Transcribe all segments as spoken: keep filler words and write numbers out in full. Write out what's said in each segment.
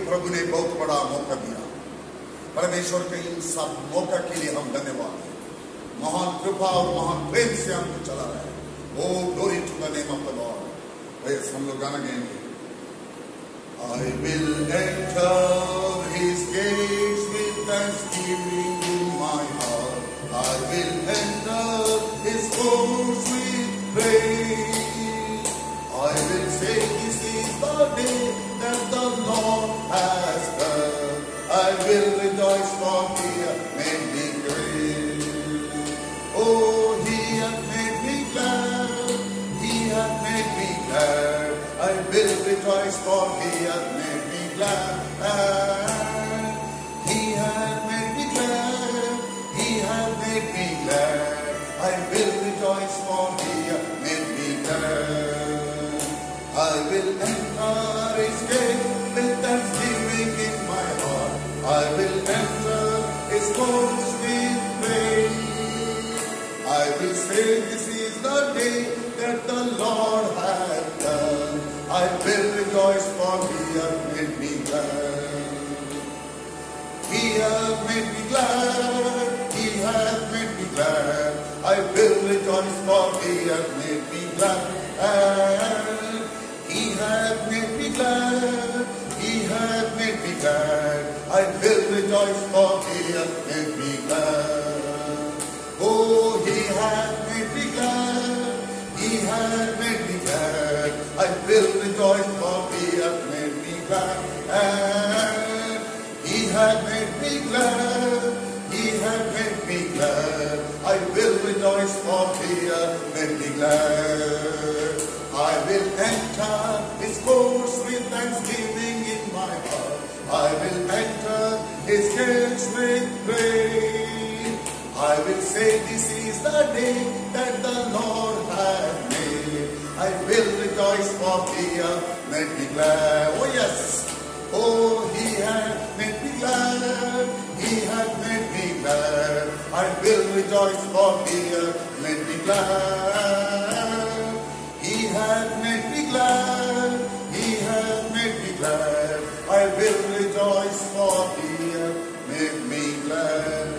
प्रभु ने बहुत बड़ा मौका दिया। परमेश्वर के इन सब मौका के लिए हम धन्यवाद हैं। महान कृपा और महान प्रेम से हमको चला रहा है। O glory to the name of the Lord. बस हम लोग गाना गाएंगे। I will enter his gates with thanksgiving in my heart. I will enter his courts with praise. I will say this is the day that the Lord has done. I will rejoice for he hath made me great. Oh, he hath made me glad. He hath made me glad. I will rejoice for he hath made me glad. He hath made me glad. He hath made me glad. I will rejoice for he hath made me glad. I will enter his gate with thanksgiving in my heart. I will enter his courts with praise. I will say this is the day that the Lord hath done. I will rejoice for he hath made me glad. He hath made me glad. He hath made me glad. I will rejoice for he hath made me glad. He hath made me glad. He hath made me glad. I will rejoice for he hath made me glad. Oh, he hath made me glad. He hath made me glad. I will rejoice for he hath made me glad. He hath made me glad. He hath made me glad. I will rejoice for he hath made me glad. I will enter his courts with thanksgiving in my heart. I will enter his gates with praise. I will say this is the day that the Lord hath made. I will rejoice for he hath made me glad. Oh yes. Oh, he hath made me glad. He hath made me glad. I will rejoice for he hath made me glad. He hath made me glad. He hath made me glad. I will rejoice for he hath made me glad.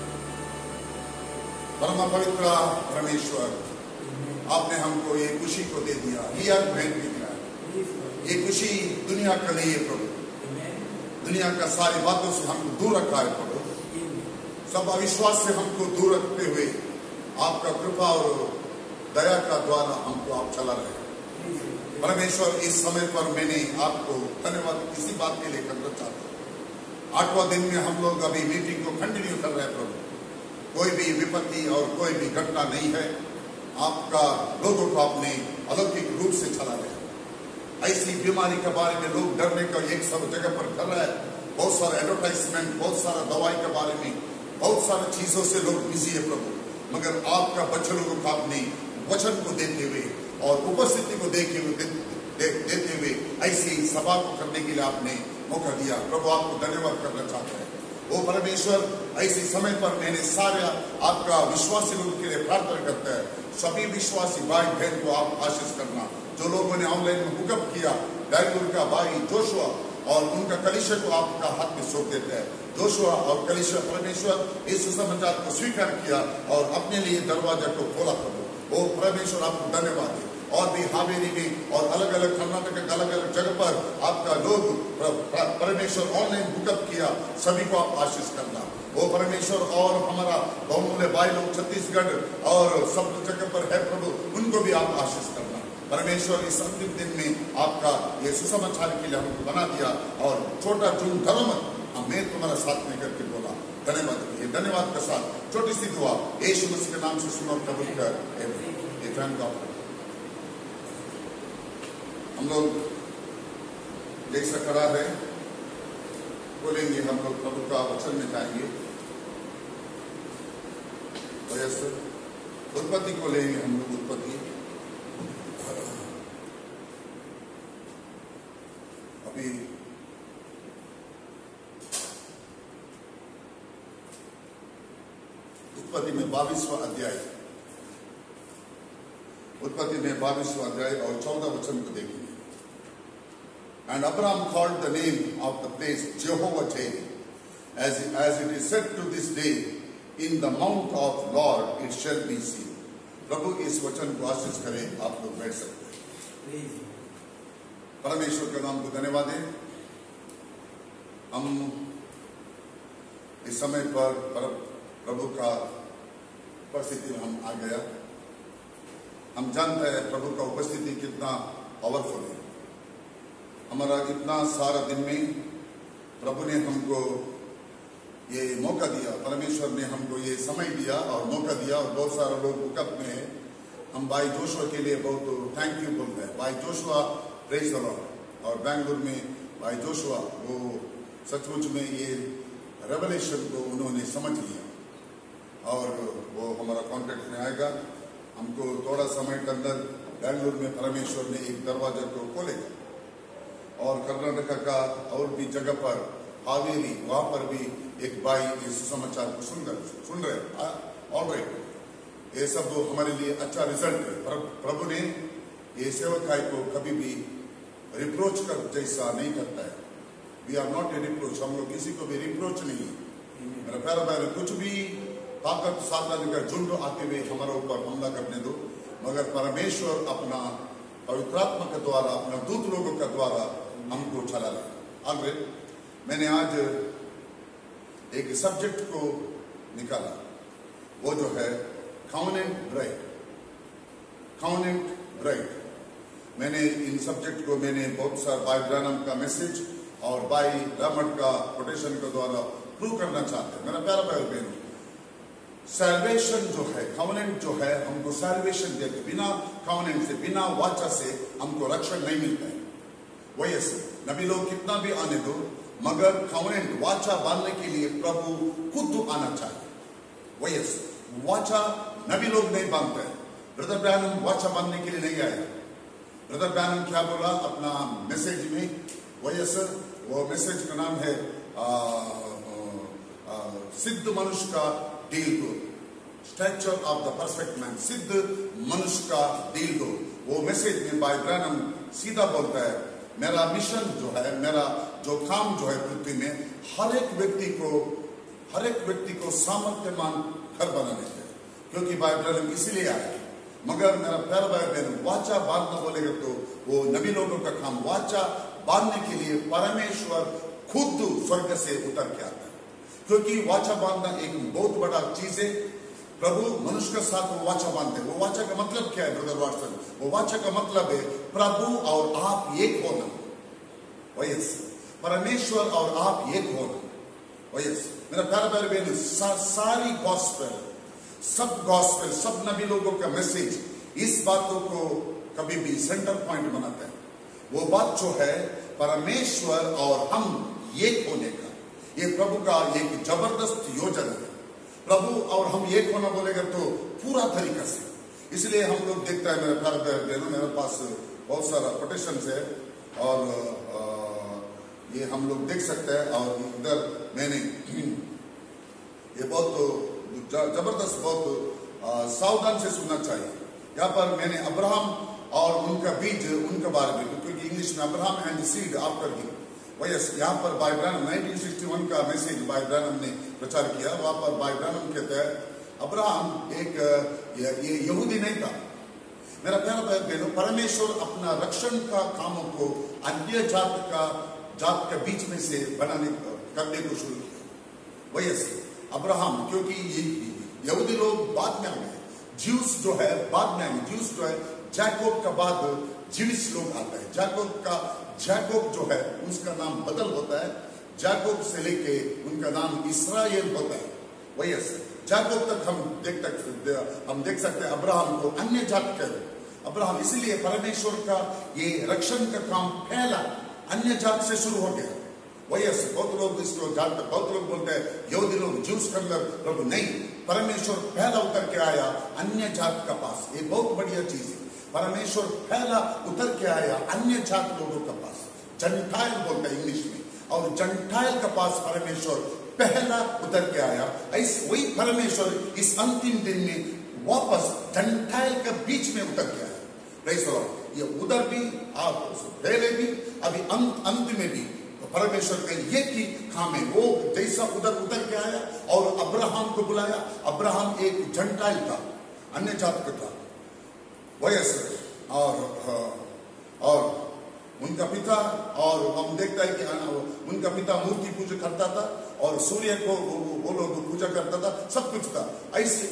परम पवित्र परमेश्वर, आपने हमको ये खुशी को दे दिया। He hath made me glad. ये खुशी दुनिया का नहीं है प्रभु। दुनिया का सारी बातों से हमको दूर रखा है प्रभु। सब अविश्वास से हमको दूर रखते हुए आपका कृपा और दया का द्वारा हमको आप चला रहे हैं। परमेश्वर, इस समय पर मैंने आपको धन्यवाद किसी बात के लिए करना चाहता हूँ। आठवां दिन में हम लोग अभी मीटिंग को कंटिन्यू कर रहे हैं प्रभु। कोई भी विपत्ति और कोई भी घटना नहीं है। आपका लोगों को आपने अलौकिक रूप से चला रहे हैं। ऐसी बीमारी के बारे में लोग डरने का एक सब जगह पर कर रहा है। बहुत सारा एडवर्टाइजमेंट, बहुत सारा दवाई के बारे में, बहुत सारी चीजों से लोग बिजी है प्रभु। मगर आपका बच्चों को आपने वचन को देते हुए और उपस्थिति को देखे हुए दे, दे, देते हुए ऐसी सभा को करने के लिए आपने मौका दिया प्रभु। आपको धन्यवाद करना चाहते हैं। वो परमेश्वर, ऐसे समय पर मैंने सारे आपका विश्वासी लोगों के लिए प्रार्थना करता है। सभी विश्वासी भाई बहन को आप आशीष करना। जो लोगों ने ऑनलाइन में हुकअप किया, डायगुर का भाई जोशुआ और उनका कलीसिया को आपका हाथ में सौंप देता है। जोशुआ और कलीसिया परमेश्वर इस सुसमाचार को स्वीकार किया और अपने लिए दरवाजा को खोला प्रभु। वो परमेश्वर, आपको धन्यवाद है। और भी हावेरी में और अलग अलग कर्नाटक के अलग अलग जगह पर आपका लोग परमेश्वर ऑनलाइन हुकअप किया। सभी को आप आशीष करना। वो परमेश्वर, और हमारा बहुमूल्य भाई लोग छत्तीसगढ़ और सब जगह पर है प्रभु, उनको भी आप आशीष करना। परमेश्वर, इस अंतिम दिन में आपका ये सुसमाचार के लिए हमको बना दिया और छोटा चून धर्म मैं तुम्हारा साथ में करके बोला। धन्यवाद। ये धन्यवाद के साथ छोटी सी दुआ यीशु मसीह के नाम से सुनो कबूल कर। हम लोग जैसा खड़ा है बोलेंगे, हम लोग प्रभु का वचन में जाएंगे। उत्पत्ति को लेंगे हम लोग। उत्पत्ति अभी उत्पत्ति में बाईसवां अध्याय उत्पत्ति में बाईसवां अध्याय और चौदह वचन को देखेंगे। And Abraham called the name of the place Jehovah Jireh, as, as it is said to this day, in the mount of Lord it shall be seen. प्रभु इस वचन को आशीष करें, आप लोग बैठ सकते हैं। परमेश्वर के नाम को धन्यवाद दें। हम इस समय पर प्रभु का उपस्थिति में हम आ गया। हम जानते हैं प्रभु का उपस्थिति कितना पावरफुल है। हमारा इतना सारा दिन में प्रभु ने हमको ये मौका दिया, परमेश्वर ने हमको ये समय दिया और मौका दिया, और बहुत सारे लोग बुकअप में है। हम भाई जोशुआ के लिए बहुत थैंक यू बोलते हैं। भाई जोशुआ प्रेज द लॉर्ड, और बेंगलुरु में भाई जोशुआ वो सचमुच में ये रेवलेशन को उन्होंने समझ लिया, और वो हमारा कॉन्टेक्ट में आएगा। हमको थोड़ा समय के अंदर बेंगलुरु में परमेश्वर ने एक दरवाजा को खोलेगा, और कर्नाटक का और भी जगह पर हावेरी, वहां पर भी एक भाई इस समाचार को सुन रहे सुन रहे ऑल राइट, ये सब हमारे लिए अच्छा रिजल्ट है। प्रभु ने ये सेवकाई को कभी भी रिप्रोच कर जैसा नहीं करता है। We are not a reproach, हम लोग किसी को भी रिप्रोच नहीं है। मेरा प्यारा भाई, कुछ भी ताकत साधन का झुंड आते हुए हमारे ऊपर हमला करने दो, मगर परमेश्वर अपना पवित्रात्मा के द्वारा, अपना दूत लोगों के द्वारा हमको चला रहा। ऑलराइट, मैंने आज एक सब्जेक्ट को निकाला, वो जो है कॉवेनेंट ब्राइड। कॉवेनेंट ब्राइड, मैंने इन सब्जेक्ट को मैंने बहुत सारा भाई ब्रैनम का मैसेज और भाई रामट का कोटेशन के द्वारा प्रूव करना चाहते हैं। मेरा प्यारा भाई बहन, सैल्वेशन जो है, कॉवेनेंट जो है, हमको सैल्वेशन देते, बिना कॉवेनेंट से, बिना वाचा से हमको रक्षण नहीं मिलता है। वही ऐसे नबी लोग कितना भी आने दो, मगर कॉवेनेंट वाचा बांधने के लिए प्रभु खुद आना चाहिए। वही ऐसे वाचा नबी लोग नहीं बांधते हैं। ब्रदर ब्रैनम वाचा बांधने के लिए नहीं आया। ब्रदर ब्रैनम क्या बोला अपना मैसेज में? वही ऐसे वो मैसेज का नाम है आ, आ, आ, सिद्ध मनुष्य का डील दो, structure of the perfect man, सिद्ध मनुष्य का डील दो। वो मैसेज में भाई ब्रैनम सीधा बोलता है, मेरा मिशन जो है, मेरा जो काम जो है पृथ्वी में, हर एक व्यक्ति को हर एक व्यक्ति को सामर्थ्यमान घर बनाने चाहिए, क्योंकि भाई ब्रैनम इसीलिए आया। मगर मेरा प्यारा भाई बहन, वाचा बांधना बोलेगा तो वो नबी लोगों का काम। वाचा बांधने के लिए परमेश्वर खुद स्वर्ग से उतर के आता है, क्योंकि वाचा बांधना एक बहुत बड़ा चीज है। प्रभु मनुष्य के साथ वो वाचा बांधते हैं। वो वाचा का मतलब क्या है ब्रदर वाटसन? वो वाचा का मतलब है प्रभु और आप एक होना। वयस परमेश्वर और आप एक होना। वयस मेरा प्यारा प्यारे बहन, सा, सारी गॉस्पेल, सब गॉस्पेल, सब नबी लोगों का मैसेज इस बातों को कभी भी सेंटर पॉइंट बनाता है। वो बात जो है परमेश्वर और हम एक होने का, ये प्रभु का एक जबरदस्त योजना है। प्रभु और हम एक होना बोलेगा तो पूरा तरीका से। इसलिए हम लोग देखते हैं, मेरे प्यारे बहनों, मेरे पास बहुत सारा कोटेशन है, और आ, ये हम लोग देख सकते हैं। और इधर मैंने ये बहुत जबरदस्त, बहुत सावधान से सुनना चाहिए। यहाँ पर मैंने अब्राहम और उनका बीज, उनके बारे में, क्योंकि इंग्लिश में Abraham and seed after him. वयस यहाँ पर भाई ब्रैनम नाइनटीन सिक्सटी वन का मैसेज भाई ब्रैनम ने प्रचार किया। वहां पर भाई ब्रैनम कहते हैं अब्राहम एक ये यहूदी नहीं था। मेरा प्यारा भाई बहनों, परमेश्वर अपना रक्षण का कामों को अन्य जात का जात के बीच में से बनाने करने को शुरू किया। वयस अब्राहम, क्योंकि यहूदी लोग बाद में आ गए, ज्यूस जो है बाद में आए। ज्यूस जो है जैकोब का बाद ज्यूस लोग आता है। जैकोब का जैकोब जो है उसका नाम बदल होता है। जैकोब से लेके उनका नाम इस्राएल होता है। वही जैकोब तक हम देख सकते हम देख सकते हैं अब्राहम को अन्य जात कहते। अब्राहम इसलिए परमेश्वर का ये रक्षण का काम फैला, अन्य जात से शुरू हो गया। वही बहुत लोग इसको जानते, बहुत लोग बोलते हैं यहूदी लोग ज्यूस के अंदर प्रभु नहीं, परमेश्वर पहला उतर के आया अन्य जात का पास। ये बहुत बढ़िया चीज है। परमेश्वर पहला उतर के आया अन्य जात लोगों के पास, जंटाइल बोलते हैं इंग्लिश में, और जंटाइल के पास परमेश्वर पहला उतर के आया। ऐसे वही परमेश्वर इस अंतिम दिन में वापस जंटाइल के बीच में उतर के आया। Praise the Lord. ये उधर भी आप पहले भी अभी अंत अंत में भी परमेश्वर का ये की काम है, वो जैसा उधर उतर के आया और अब्राहम को बुलाया। अब्राहम एक जंटाइल था, अन्य जात का था, वैसे और और उनका पिता, और हम देखता है कि उनका पिता मूर्ति पूजा करता था और सूर्य को वो लोग पूजा करता था, सब कुछ था। ऐसी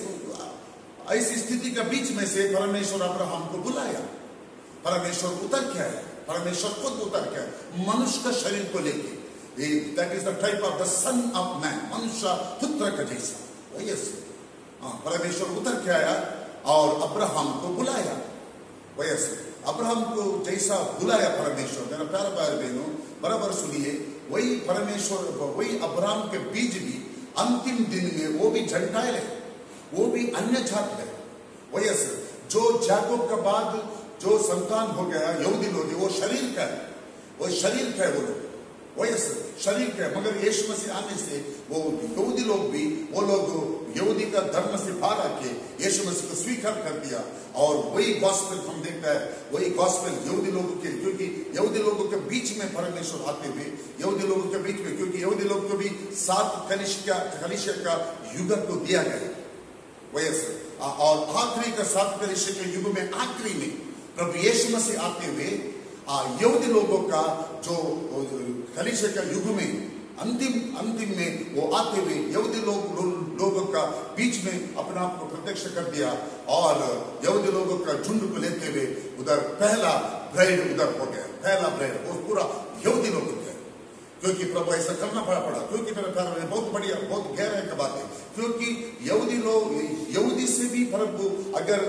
ऐसी स्थिति के बीच में से परमेश्वर अब्राहम को बुलाया। परमेश्वर उतर के आया, परमेश्वर खुद उतर के आया मनुष्य का शरीर को लेके। That is the type of the sun of man, मनुष्य पुत्र का जैसा। यस, परमेश्वर उतर के आया और अब्राहम को बुलाया। वैसे अब्राहम को जैसा बुलाया परमेश्वर, मेरा प्यारा भाई बहनों बराबर सुनिए, वही परमेश्वर, वही अब्राहम के बीज भी अंतिम दिन में वो भी जंटाइल है, वो भी अन्य जात है। वैसे जो याकूब के बाद जो संतान हो गया यहूदी लोग, वो शरीर का है, वो शरीर का है, वो लोग वैसे शरीर का है। मगर यीशु मसीह आने से वो यहूदी लोग भी, वो लोग यहूदी का धर्म से बाहर आके यीशु मसीह को स्वीकार कर दिया। और वही गॉस्पेल हम देखता है, वही गॉस्पेल यहूदी लोगों के, क्योंकि यहूदी लोगों के बीच में परमेश्वर आते हुए, यहूदी लोगों के बीच में, क्योंकि यहूदी लोगों को भी सात कनिष्का कनिष्का का युग को दिया गया। वैसे और आखिरी का सात कनिष्का के युग में आखिरी में प्रभु यीशु मसीह आते हुए यहूदी लोगों का जो कलीसिया का युग में अंतिम अंतिम में वो आते हुए यहूदी लोग लोगों का बीच में अपना आप को प्रत्यक्ष कर दिया और यहूदी लोगों का झुंड को लेते हुए उधर पहला ब्राइड उधर हो गया, पहला ब्राइड वो पूरा यहूदी लोग हो गया। क्योंकि प्रभु ऐसा करना पड़ा पड़ा क्योंकि मेरे प्यारे में बहुत बढ़िया, बहुत गहराई की बात है। क्योंकि यहूदी लोग, यहूदी से भी प्रभु अगर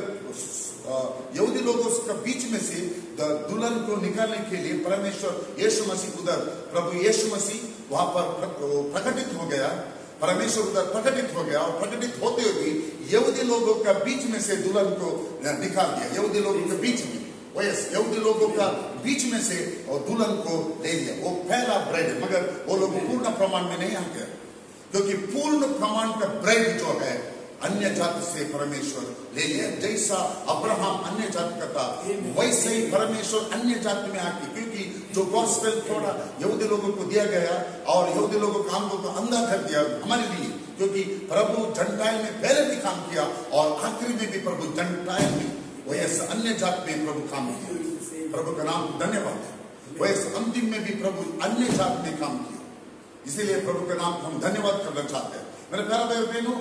यहूदी लोगों के बीच में से दुल्हन को निकालने के लिए परमेश्वर यीशु मसीह उधर, प्रभु यीशु मसीह वहां पर प्रकटित हो गया, परमेश्वर उधर प्रकटित हो गया और प्रकटित होते हुए यहूदी लोगों का बीच में से दुल्हन को निकाल दिया। यहूदी लोगों के बीच में, वैसे यहूदी लोगों का बीच में से और दुल्हन को ले लिया। वो पहला ब्राइड है, मगर वो लोग पूर्ण प्रमाण में नहीं आते, क्योंकि पूर्ण प्रमाण का ब्राइड जो है अन्य जाति से परमेश्वर ले लिया। जैसा अब्राहम अन्य जाति का था, वैसे ही परमेश्वर अन्य जाति में आके, क्योंकि जो गॉस्पेल थोड़ा यहूदी लोगों को दिया गया और यहूदी लोगों के आंखों को अंधा कर दिया हमारे लिए, क्योंकि प्रभु जंटाइल में पहले भी काम किया और आखिरी में भी प्रभु जंटाइल में वैसे अन्य जात में प्रभु काम किया। प्रभु का नाम धन्यवाद है। वैसे अंतिम में भी प्रभु अन्य जात में काम किया, इसीलिए प्रभु का नाम हम धन्यवाद करना चाहते हैं। मेरे प्यारे भाई बहनों,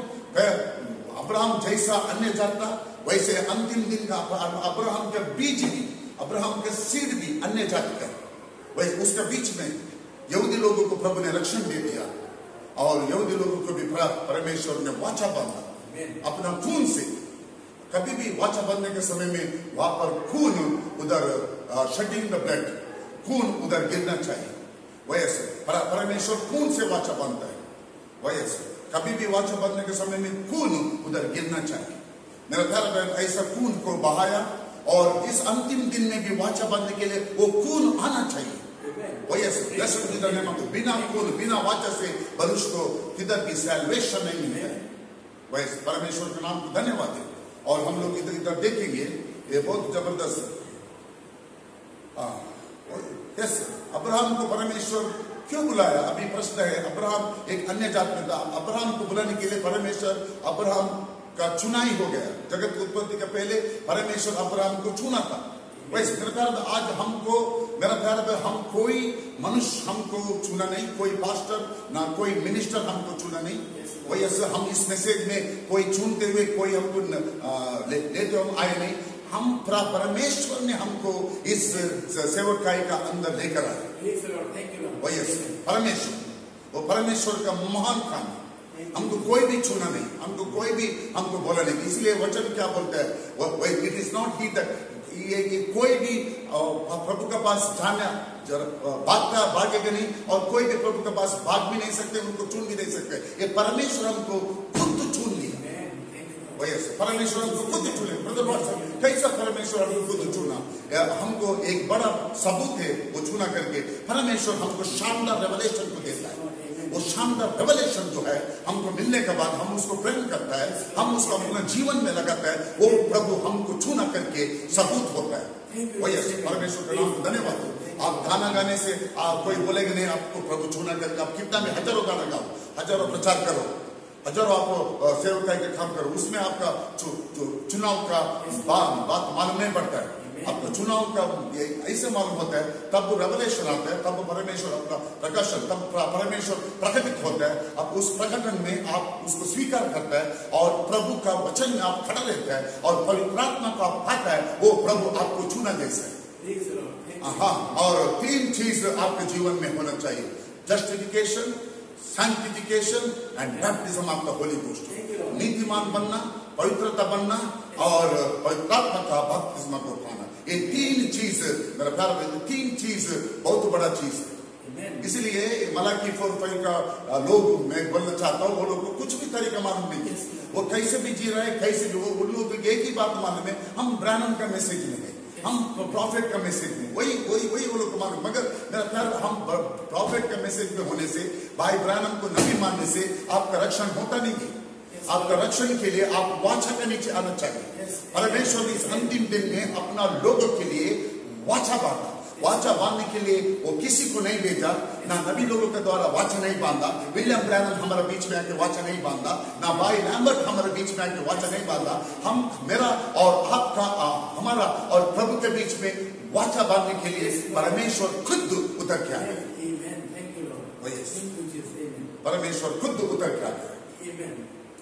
अब्राहम जैसा अन्य जात था, वैसे अंतिम दिन का अब्राहम का बीज भी, अब्राहम का सीड भी अन्य जाति का, वैसे उसके बीच में यहूदी लोगों को प्रभु ने रक्षण दे दिया और यहूदी लोगों को भी परमेश्वर ने वाचा बांधा अपना खून से। कभी भी वाचा बांधने के समय में वहां पर खून उधर शेडिंग द ब्लड, खून उधर गिरना चाहिए। वैसे परमेश्वर खून से वाचा बांधता है, वैसे कभी भी वाचा बांधने के समय में खून उधर गिरना चाहिए। मेरा प्यारा बहन, ऐसा खून को बहाया और इस अंतिम दिन में भी वाचा बांधने के लिए वो खून आना चाहिए। वैसे बिना खून, बिना वाचा से मनुष्य को किधर भी सैल्वेशन नहीं मिलेगा। वैसे परमेश्वर के नाम को धन्यवाद है। और हम लोग इधर इधर देखेंगे, ये बहुत जबरदस्त। यस, अब्राहम को परमेश्वर क्यों बुलाया? अभी प्रश्न है। अब्राहम एक अन्य जात में था, अब्राहम को बुलाने के लिए परमेश्वर अब्राहम का चुनाई हो गया। जगत की उत्पत्ति के पहले परमेश्वर अब्राहम को चुना था। वैसे मेरा प्यार, आज हमको, मेरा प्यार, हम कोई मनुष्य हमको चुना नहीं, कोई पास्टर ना कोई मिनिस्टर हमको चुना नहीं। वैसे हम इस मैसेज में कोई चुनते हुए कोई हमको लेते हम आए नहीं, हम परमेश्वर ने हमको इस सेवकाई का अंदर लेकर आए। वैसे परमेश्वर, वो परमेश्वर का महान काम है। हमको कोई भी चुना नहीं, हमको कोई भी हमको बोला नहीं। इसलिए वचन क्या बोलता है? It is not he that, ये कोई भी प्रभु के पास जाना भागता भागेगा नहीं, और कोई भी प्रभु के पास भाग भी नहीं सकते, उनको चुन भी नहीं सकते। ये परमेश्वर हमको खुद चुन लिया। वैसे परमेश्वर हमको खुद चुने। कैसा परमेश्वर हमको खुद चुना? हमको एक बड़ा सबूत है वो चुना करके। परमेश्वर हमको शानदार रेवलेशन को देता है। वो शानदार रेवलेशन जो है हमको मिलने के बाद हम उसको प्रेम करता है, हम उसको अपना जीवन में लगाता है। वो प्रभु हमको चुना करके सबूत होता है। वैसे परमेश्वर का नाम धन्यवाद हो। आप गाना गाने से आप कोई बोलेगा नहीं आपको प्रभु छूना करेगा। आप कितना में हजारों गाना गाओ, हजारों प्रचार करो, हजारों आपको सेवकाई के काम करो, उसमें आपका चु, चु, चुनाव का बात, बात मालूम नहीं पड़ता है। आपको चुनाव का ऐसे मालूम होता है, तब वो रेवलेशन आता है, तब परमेश्वर आपका प्रकाशन, तब परमेश्वर प्रकटित होता है। अब उस प्रकटन में आप उसको स्वीकार करता है और प्रभु का वचन में आप खड़ा रहता है और पवित्र आत्मा को आप पाता है, वो प्रभु आपको छूना जैसा है। हाँ, और तीन चीज आपके जीवन में होना चाहिए, justification, sanctification and baptism of the Holy Ghost. नीतिमान बनना, पवित्रता बनना और पवित्र आत्मा का बपतिस्मा को पाना, ये तीन चीज मेरा प्यार, तीन चीज बहुत बड़ा चीज है। इसलिए मलाकी फोर फाइव का लोग मैं बोलना चाहता हूँ, वो लोग को कुछ भी तरीका मालूम नहीं है, वो कैसे भी जी रहे, कैसे भी, वो उन लोग एक ही बात मालूम है, हम ब्राह्मण का मैसेज में है, हम प्रॉफिट का मैसेज में, वही वही वही वो लोग को मालूम। मगर मेरा प्यार, हम प्रॉफिट का मैसेज में होने से, भाई ब्राह्मण को नबी मानने से आपका रक्षण होता नहीं है। आपका रक्षण के लिए आप वाचा के नीचे आना चाहिए। परमेश्वर ने इस अंतिम दिन में अपना लोगों के लिए वाचा बांधा। वाचा बांधने के लिए वो किसी को नहीं भेजा, ना नबी लोगों के द्वारा वाचा नहीं बांधा, विलियम ब्रैनन हमारे बीच में आके वाचा नहीं बांधा, ना भाई लैम्बर्ट हमारे बीच में आके वाचा नहीं बांधा। हम, मेरा और आपका, हमारा और प्रभु के बीच में वाचा बांधने के लिए परमेश्वर खुद उतर के आए। परमेश्वर खुद उतर के आए।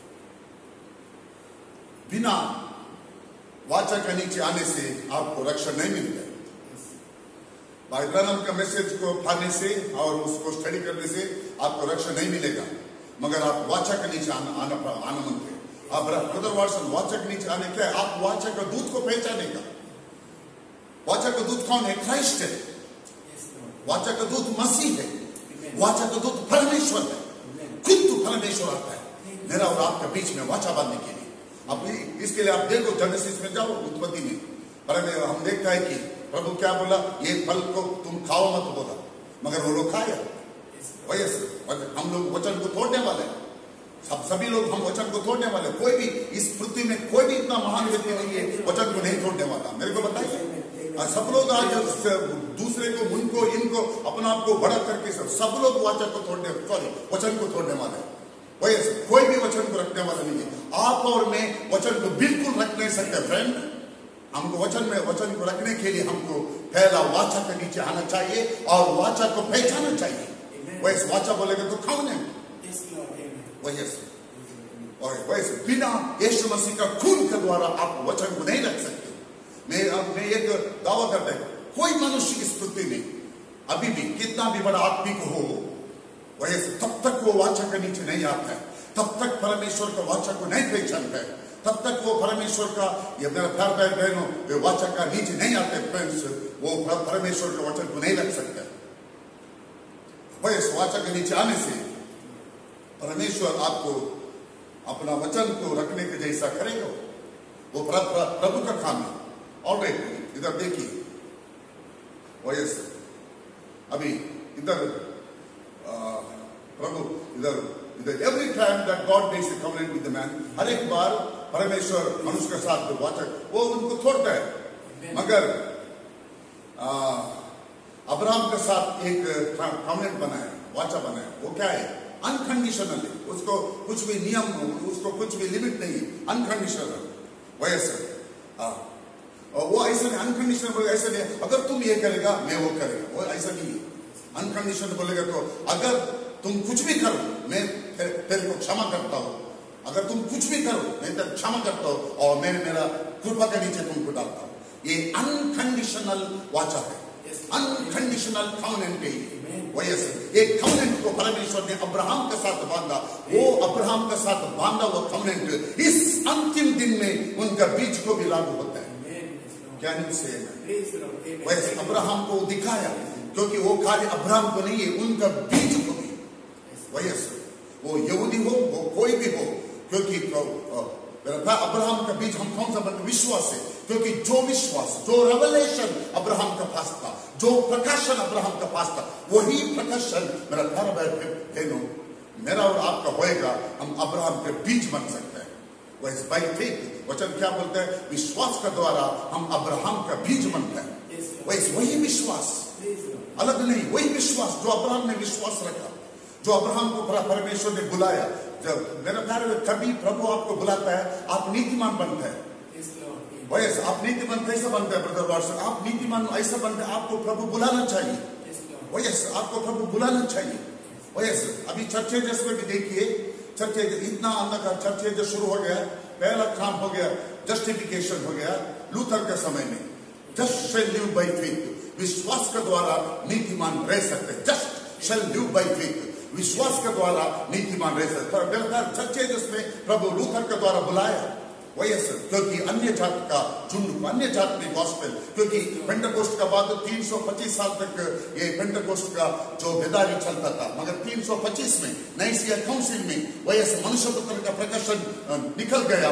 बिना वाचा के नीचे आने से आपको रक्षण नहीं मिलता है। भाई ब्रैनन का मैसेज को पढ़ने से और उसको स्टडी करने से आपको रक्षण नहीं मिलेगा, मगर आप वाचा के नीचे आना आना आना मनते हैं। आप ब्रदर वाटसन, वाचा के नीचे आने क्या है? आप वाचा का दूत को पहचानेगा। वाचा का दूत कौन है? क्राइस्ट है। वाचा का दूत मसीह है। वाचा का दूत परमेश्वर है। खुद तो परमेश्वर आता है मेरा और आपके बीच में वाचा बांधने के लिए। अब इसके लिए आप देखो, जेनेसिस में जाओ, उत्पत्ति में, पर हम देखता है कि प्रभु क्या बोला, ये फल को तुम खाओ मत बोला, मगर वो लोग खाया। वैसे हम लोग वचन को तोड़ने वाले, सब सभी लोग हम वचन को तोड़ने वाले। कोई भी इस पृथ्वी में कोई भी इतना महान व्यक्ति नहीं है वचन को नहीं तोड़ने वाला। मेरे को बताइए, सब लोग आज दूसरे को, उनको, इनको, अपना आप को बड़ा करके सब सब लोग वचन को तोड़ने, सॉरी वचन को तोड़ने वाले। वैसे कोई भी वचन को रखने वाला नहीं है। आप और मैं वचन को बिल्कुल रख नहीं सकते फ्रेंड। हमको वचन में, वचन को रखने के लिए हमको पहला वाचा के नीचे आना चाहिए और वाचा को पहचानना चाहिए। वैसे वाचा बोलेगा तो कौन है? वैसे और वैसे बिना यीशु मसीह का खून के द्वारा आप वचन को नहीं रख सकते। मैं अब मैं एक दावा करता हूं, कोई मनुष्य इस पृथ्वी में अभी भी कितना भी बड़ा आत्मिक हो, वैसे तब तक वो वाचा के नीचे नहीं आता है, तब तक परमेश्वर का वाचा को नहीं पहचानता है, तब तक वो परमेश्वर का, ये मेरा प्यार भाई बहनों, वे वाचा का नीचे नहीं आते फ्रेंड्स, वो परमेश्वर के वचन को नहीं रख सकते। वैसे वाचा के नीचे आने से परमेश्वर आपको अपना वचन को रखने के जैसा करेगा। वो प्रभु का काम है। ऑलराइट, इधर देखिए, वैसे अभी इधर प्रभु इधर इधर every time that God makes a covenant with the man, हर एक बार परमेश्वर मनुष्य के साथ जो वाचा वो उनको तोड़ता है। मगर अब्राहम के साथ एक कवेनेंट बना है, वाचा बना है। वो क्या है? अनकंडीशनल है। उसको कुछ भी नियम, उसको कुछ भी लिमिट नहीं है, अनकंडीशनल। वैसे वो ऐसा नहीं, अनकंडीशनल ऐसा नहीं, अगर तुम ये करेगा मैं वो करेगा, वो ऐसा नहीं है। अनकंडीशनल बोलेगा तो अगर तुम कुछ भी करो मैं तेरे को क्षमा करता हूं, अगर तुम कुछ भी करो मैं तेरे क्षमा करता हूं और मैं मेरा कृपा के नीचे तुमको डालता हूं। ये अनकंडीशनल वाचा है, अनकंडीशनल कवेनेंट है। वैसे एक कवेनेंट को परमेश्वर ने अब्राहम के साथ बांधा, वो अब्राहम के साथ बांधा वो कवेनेंट इस अंतिम दिन में उनका बीच को भी लागू होता है। क्या नहीं से वैसे अब्राहम को दिखाया, क्योंकि वो खाली अब्राहम को नहीं है, उनका बीज को भी। वैसे वो यहूदी हो, वो कोई भी हो, क्योंकि अब्राहम का बीज हम कौन सा बनते? विश्वास है। क्योंकि जो विश्वास, जो रेवलेशन अब्राहम का पास था, जो प्रकाशन अब्राहम का पास था, वही प्रकाशन मेरा प्यारा बहनों मेरा और आपका होएगा। हम अब्राहम के बीज बन सकते हैं। वैसे बाई फेथ वचन क्या बोलते हैं? विश्वास के द्वारा हम अब्राहम का बीज बनते हैं। वैसे वही विश्वास अलग नहीं, वही विश्वास जो अब्राहम ने विश्वास रखा, जो अब्राहम को परमेश्वर ने बुलाया। जब मेरा प्यार कभी प्रभु आपको बुलाता है आप नीतिमान बनते हैं। वैसे आप नीतिमान कैसे बनते हैं ब्रदर वाट्सन? आप नीतिमान ऐसा बनते हैं, आपको प्रभु बुलाना चाहिए। वैसे आपको प्रभु बुलाना चाहिए। वैसे अभी चर्चेज में भी देखिए, चर्चेज इतना अंधकार चर्चेज शुरू हो गया, पहला काम हो गया जस्टिफिकेशन हो गया लूथर के समय में। Just shall live by faith, विश्वास के द्वारा नीतिमान रह सकते। Just shall live by faith, विश्वास के द्वारा नीतिमान रह सकते। चर्चेज में प्रभु लूथर के द्वारा बुलाया। वैसे क्योंकि अन्य जाति का झुंड, अन्य जाति में गॉस्पेल, क्योंकि पेंटेकोस्ट का बाद तीन सौ पच्चीस साल तक ये पेंटेकोस्ट का जो बेदारी चलता था, मगर तीन सौ पच्चीस में नाइसिया काउंसिल में वैसे मनुष्य पुत्र का प्रकाशन निकल गया,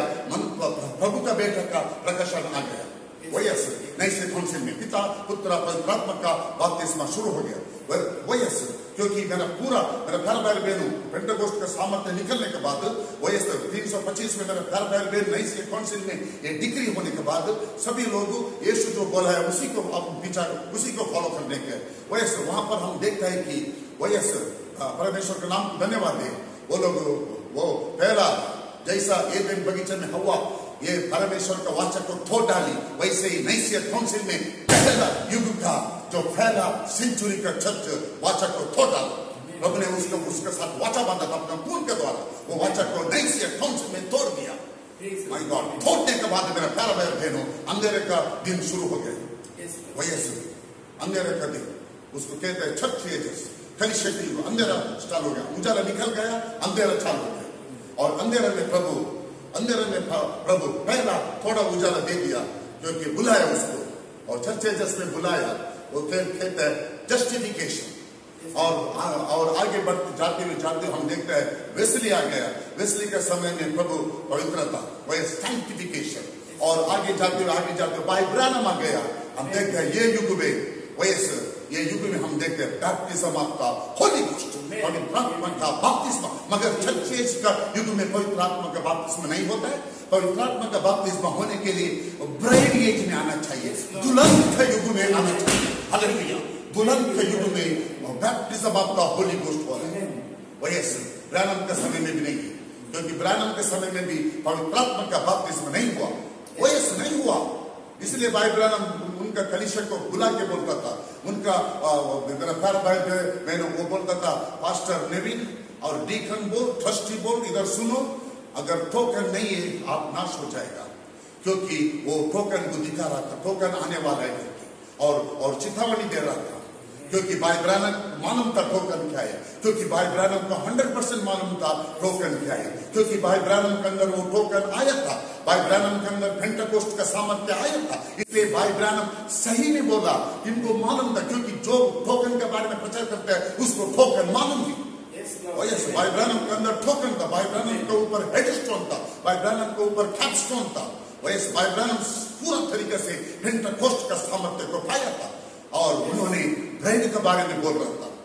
प्रभु का बेटा का प्रकाशन आ गया। वैसे नाइसिया काउंसिल में पिता पुत्र पवित्रात्मा का बपतिस्मा शुरू हो गया। वैसे क्योंकि मेरा पूरा मेरा प्यार भाई बहनों पेंटेकोस्ट का सामर्थ्य निकलने के बाद वैसे तीन सौ पच्चीस में मेरा प्यार भाई बहन नाइसिया काउंसिल में ये डिग्री होने के बाद सभी लोग यीशु जो बोला है उसी को आप पीछा उसी को फॉलो करने के। वैसे वहां पर हम देखते हैं कि वैसे परमेश्वर के नाम धन्यवाद है, वो लोग वो पहला जैसा एदेन बगीचे में हवा ये परमेश्वर का वाचा को थो डाली, वैसे ही नाइसिया काउंसिल में पहला युग का जो फैला सेंचुरी का चर्च वाचा को थो डाला। प्रभु ने उसको उसके साथ वाचा बांधा था अपना खून के द्वारा, वो वाचा को नाइसिया काउंसिल में तोड़ दिया। माय गॉड, तोड़ने के बाद मेरा प्यारा भाई बहनों अंधेरे का दिन शुरू हो गया। वैसे अंधेरे का दिन उसको कहते हैं छठ एजेस, कई शक्ति को अंधेरा स्टार्ट हो गया, उजाला निकल गया, अंधेरा चालू हो गया। और अंधेरे में प्रभु अंधेरे में प्रभु पहला थोड़ा उजाला दे दिया क्योंकि बुलाया उसको, और चर्चेजस में बुलाया। वो कहते हैं जस्टिफिकेशन। और और आगे बढ़ते जाते हुए जाते हम देखते हैं वेस्ली आ गया, वेस्ली के समय में प्रभु पवित्रता वह सैंक्टिफिकेशन। और आगे जाते हुए आगे जाते हुए भाई ब्रानम आ गया। हम देखते हैं ये युग में वैसे ये युग में हम देखते हैं बैप्टिज्म आपका होली गोस्ट पवित्र आत्मा का बपतिस्मा। मगर चर्चेज का युग में पवित्र आत्मा का बपतिस्मा नहीं होता है। पवित्र आत्मा का बपतिस्मा होने के लिए ब्राइड एज में आना चाहिए, दुल्हन के युग में आना चाहिए। हालेलुया, दुल्हन के युग में बैप्टिज्म आपका होली गोस्ट हो रहा है। वैसे ब्रानम के समय में भी नहीं, क्योंकि ब्रानम के समय में भी पवित्र आत्मा का बपतिस्मा नहीं हुआ, वैसे नहीं हुआ। इसलिए भाई ब्रानम उनका कलीसिया को बुला के बोलता था, उनका मेरा प्यारा भाई बहनों वो बोलता था, पास्टर नेविन और डीकन बोर्ड ट्रस्टी बोर्ड इधर सुनो, अगर टोकन नहीं है आप नाश हो जाएगा। क्योंकि वो टोकन को दिखा रहा था, टोकन आने वाला है और और चेतावनी दे रहा था। क्योंकि भाई ब्रानम मालूम था टोकन क्या है, क्योंकि भाई ब्रानम को हंड्रेड परसेंट मालूम था टोकन क्या है, क्योंकि भाई ब्रानम के अंदर वो टोकन आया था, भाई ब्रानम के अंदर पेंटेकोस्ट का सामर्थ्य आया था। इसलिए भाई ब्रानम सही में बोला, इनको मालूम था, क्योंकि जो टोकन के बारे में प्रचार करते हैं उसको टोकन मालूम है। वैसे भाई ब्रानम के अंदर टोकन था, भाई ब्रानम के ऊपर हेडस्टोन था, भाई ब्रानम के ऊपर कैपस्टोन था। वैसे भाई ब्रानम पूरा तरीके से पेंटेकोस्ट का सामर्थ्य को पाया था और उन्होंने ब्राइड के बारे में बोल रहा था।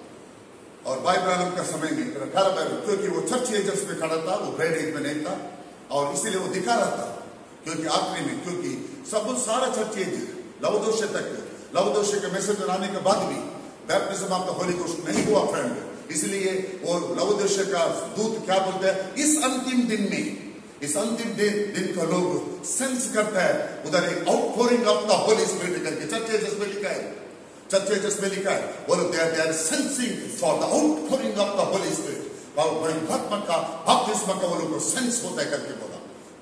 और भाई ब्रानम का समय में क्योंकि वो चर्च एजेस में खड़ा था, वो ब्राइड एज में नहीं था, और इसीलिए वो दिखा रहा था। क्योंकि आखिरी में क्योंकि सब सारा चर्च एज लवदोषे तक लवदोषे के मैसेज आने के बाद भी baptism of the Holy Ghost नहीं हुआ फ्रेंड। इसलिए वो लवदोषे का दूत क्या बोलते हैं, इस अंतिम दिन में इस अंतिम दिन दिन का लोग सेंस करता है उधर एक outpouring of the Holy Spirit करके चर्च एजेस में लिखा है, चर्च एजेस में लिखा है, बोलो they are sensing for the outpouring of the Holy Spirit. पवित्रात्मा का बपतिस्मा का वो लोग को सेंस होता है करके बोला।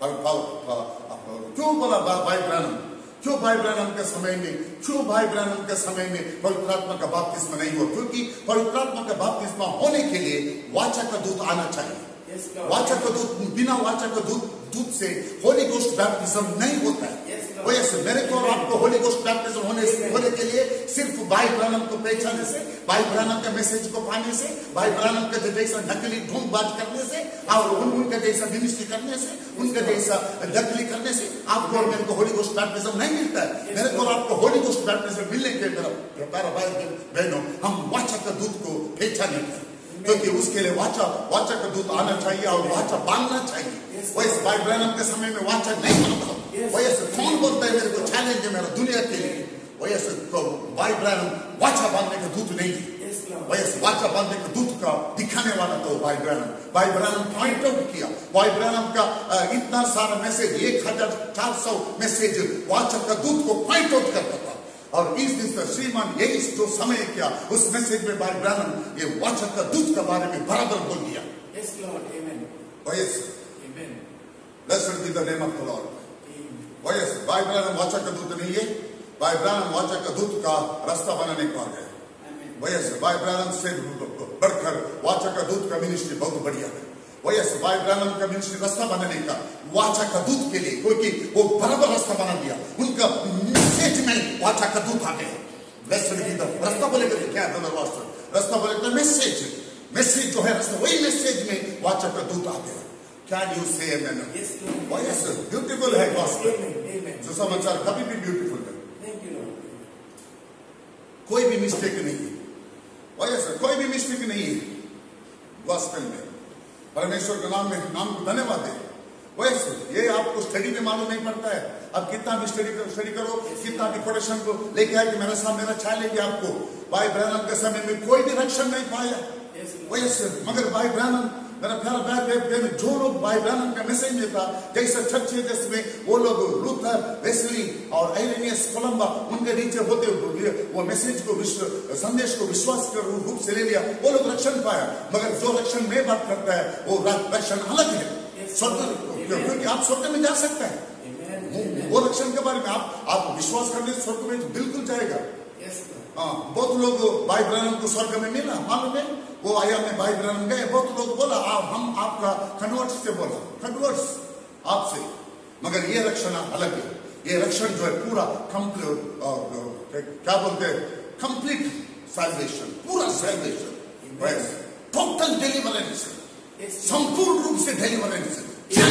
क्यों बोला भाई ब्रानम, क्यों भाई ब्रानम के समय में क्यों भाई ब्रानम के समय में पवित्र आत्मा का बपतिस्मा नहीं हुआ? क्योंकि पवित्र आत्मा का बपतिस्मा होने के लिए वाचा का दूत आना चाहिए। वाचा का दूत, बिना वाचा का दूत दूत से होली गोस्ट बैप्टिज्म नहीं होता है। वैसे मेरे को और आपको होली गोस्ट बैप्टिज्म होने होने के लिए सिर्फ भाई ब्रानम को पहचानने से, भाई ब्रानम के मैसेज को पाने से, भाई ब्रानम के जैसा नकली ढोंगबाज करने से और उन उनके जैसा मिनिस्ट्री करने से, उनके जैसा नकली करने से आपको और मेरे को होली गोस्ट बैप्टिज्म नहीं मिलता है। मेरे को और आपको होली गोस्ट बैप्टिज्म मिलने के तरफ प्यारा भाई बहनों हम वाचा का दूत को पहचाने, क्योंकि उसके लिए वाचा वाचा का दूत आना चाहिए और वाचा बांधना चाहिए। वैसे भाई ब्रानम के समय में वाचा नहीं बनता। वैसे कौन बोलता है मेरे को चैलेंज है मेरा दुनिया के लिए? वैसे तो भाई ब्रैनम वाचा बांधने का दूत नहीं है, वैसे वाचा बांधने का दूत का दिखाने वाला तो भाई ब्रैनम भाई ब्रैनम पॉइंट आउट किया। भाई ब्रैनम का इतना सारा मैसेज, एक हजार चार सौ मैसेज वाचा का दूत को पॉइंट आउट करता था। और इस दिन श्रीमान यही जो समय क्या उस मैसेज में भाई ब्रैनम ये वाचा का दूत के बारे में बराबर बोल दिया। Yes, Lord. Amen. वैसे Amen. Blessed be the name of the Lord. वैसे भाई ब्रैनम वाचा का दूत नहीं है, भाई ब्रैनम वाचा का दूत का रास्ता बनाने को आ गया। वैसे भाई ब्रैनम से बढ़कर वाचा का दूत का मिनिस्ट्री बहुत बढ़िया है। वैसे भाई ब्रैनम का मिनिस्ट्री रास्ता बनाने का वाचा का दूत के लिए, क्योंकि वो बराबर रास्ता बना दिया। उनका मैसेज में वाचा का दूत आ गया। Blessed be the रास्ता बोलेगा क्या है ब्रदर वास्टर, रास्ता बोलेगा मैसेज, मैसेज जो है रास्ता, वही मैसेज में वाचा का दूत आ गया। Can you say amen? Yes, Lord. वैसे ब्यूटीफुल है गॉस्पेल, Amen. जो समाचार कभी भी ब्यूटीफुल है, Thank you, Lord. कोई भी मिस्टेक नहीं है। वैसे कोई भी मिस्टेक नहीं है गॉस्पेल में। परमेश्वर के नाम में नाम को धन्यवाद है। वैसे ये आपको स्टडी में मालूम नहीं पड़ता है, आप कितना भी स्टडी करो स्टडी करो कितना भी कोटेशन को लेके आए कि मेरा सामने रक्षा लेगी आपको। भाई ब्रैनम के समय में कोई भी रक्षण नहीं पाया। वैसे मगर भाई ब्रैनम मेरा प्यारा भाई जो लोग भाई ब्रैनम का मैसेज में था, जैसे चर्च में वो लोग लूथर, वेस्ली और आइरेनियस कोलंबा, उनके नीचे होते हुए वो मैसेज को विश्व संदेश को विश्वास कर रूप से ले लिया, वो लोग रक्षण पाया। मगर जो रक्षण में बात करता है वो रक्षण अलग है। स्वर्ग, क्योंकि आप स्वर्ग में जा सकते हैं, वो रक्षण के बारे में आप आप विश्वास करने स्वर्ग में बिल्कुल जाएगा। हाँ, बहुत लोग भाई ब्रैनम को स्वर्ग में मिला, मालूम है वो आया में भाई ब्रैनम गए, बहुत लोग बोला आप हम आपका कन्वर्ट्स से बोला कन्वर्ट्स आपसे, मगर ये रक्षण अलग है। ये रक्षण जो है पूरा कंप्लीट, क्या बोलते हैं, कंप्लीट सैल्वेशन, पूरा सैल्वेशन, टोटल डिलीवरेंस, संपूर्ण रूप से डिलीवरेंस।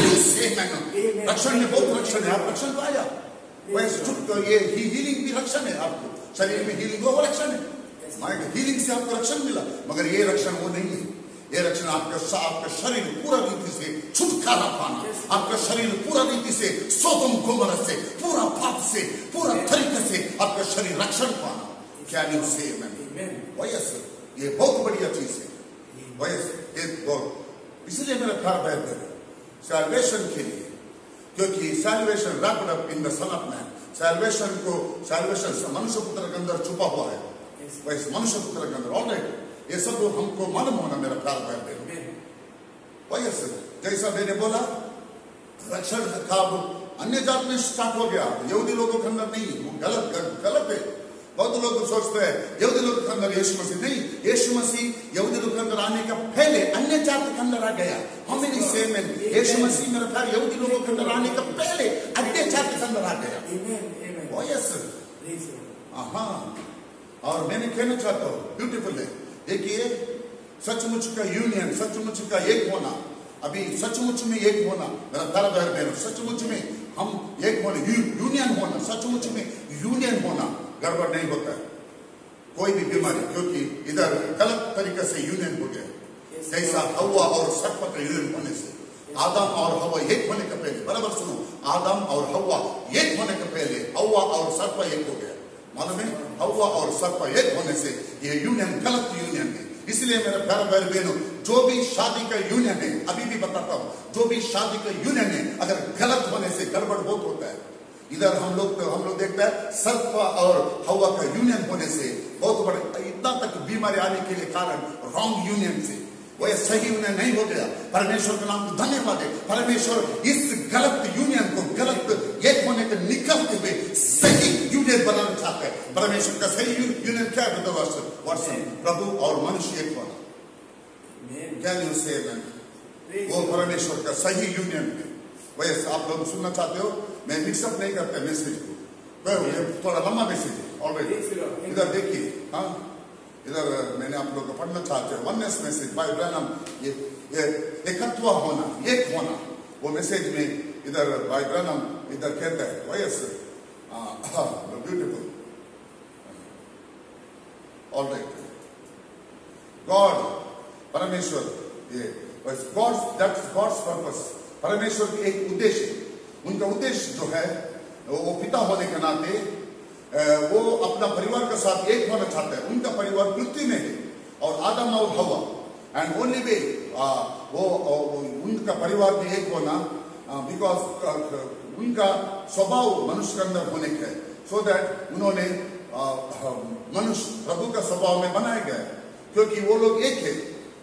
रक्षण में बहुत रक्षण है, आप रक्षण पाया। वैसे ये हीलिंग भी रक्षण है, आपको शरीर में हीलिंग वो रक्षण है, हीलिंग से आपको रक्षण मिला। मगर ये रक्षण वो नहीं है। ये रक्षण आपका आपका शरीर पूरा रीति से छुटकारा पाना, आपका शरीर पूरा रीति से सोतम गुमर से, पूरा पाप से, पूरा तरीके से आपका शरीर रक्षण पाना। क्या नहीं से वैसे ये बहुत बढ़िया चीज है। वैसे एक बहुत इसलिए मेरा प्यार बैठ है सैल्वेशन के लिए, क्योंकि salvation wrapped up in the sun of Man. Salvation को सैल्वेशन मनुष्य पुत्र के अंदर छुपा हुआ है, वैसे मनुष्य पुत्र के अंदर ऑलराइट ये सब हमको मालूम होना मेरा प्यार बैठ है। वैसे जैसा मैंने बोला रक्षण का अन्य जात में स्टार्ट हो गया, यहूदी लोगों के अंदर नहीं, वो गलत गलत है। बहुत लोग सोचते हैं यहूदी लोग के अंदर यीशु मसीह नहीं, यीशु मसीह यहूदी लोग के अंदर आने का पहले अन्य जात के अंदर आ गया। हम नहीं सेम है, यीशु मसीह मेरा प्यार यहूदी लोगों के अंदर आने का पहले अन्य जात के अंदर आ गया। ओ यस, हाँ। और मैंने कहना चाहता हूँ ब्यूटीफुल है, देखिए सचमुच का यूनियन, सचमुच का एक होना, अभी सचमुच में एक होना मेरा प्यारा भाई बहनों, सचमुच में हम एक होना, यूनियन होना, सचमुच में यूनियन होना गड़बड़ नहीं होता है कोई भी बीमारी, क्योंकि इधर गलत तरीके से यूनियन हो गया। जैसा हवा और सर्प का यूनियन होने से, आदम और हवा एक होने के पहले, बराबर सुनो, आदम और हवा एक होने के पहले हवा और सर्प एक हो गया। मालूम है हवा और सर्प एक होने से ये यूनियन गलत यूनियन है। इसलिए मेरे प्यारे भाई बहनों, जो भी शादी का यूनियन है, अभी भी बताता हूं, जो भी शादी का यूनियन है अगर गलत होने से गड़बड़ बहुत होता है। इधर हम लोग तो हम लोग देखते हैं सर्प और हवा का यूनियन होने से बहुत बड़े इतना तक बीमारी आने के लिए कारण रॉन्ग यूनियन से, वह सही यूनियन नहीं हो गया। परमेश्वर के नाम को धन्यवाद है, परमेश्वर इस गलत यूनियन को गलत एक होने के निकलते हुए सही यूनियन बनाना चाहते हैं। परमेश्वर का सही यूनियन क्या है? वर्षन प्रभु और मनुष्य एक होना। क्या न्यूज से वो परमेश्वर का सही यूनियन है। वैसे आप लोग सुनना चाहते हो, मैं मिक्सअप नहीं करता मैसेज को, ये थोड़ा लंबा मैसेज है ऑलरेडी। इधर देखिए, हाँ इधर मैंने आप लोग को पढ़ना चाहते हो वननेस मैसेज बाय ब्रैनम, ये ये एकत्व होना, एक होना, वो मैसेज में इधर बाय ब्रैनम इधर कहता है वैस ब्यूटीफुल ऑलराइट गॉड परमेश्वर, ये गॉड्स दैट्स गॉड्स पर्पस, परमेश्वर की एक उद्देश्य, उनका उद्देश्य जो है वो पिता होने के नाते वो अपना परिवार के साथ एक होना चाहते हैं। उनका परिवार पृथ्वी में है और आदम और हवा, एंड ओनली वे वो उनका परिवार में एक होना बिकॉज उनका स्वभाव मनुष्य के अंदर होने का है, सो दैट उन्होंने मनुष्य प्रभु का स्वभाव में बनाया गया है, क्योंकि वो लोग एक है।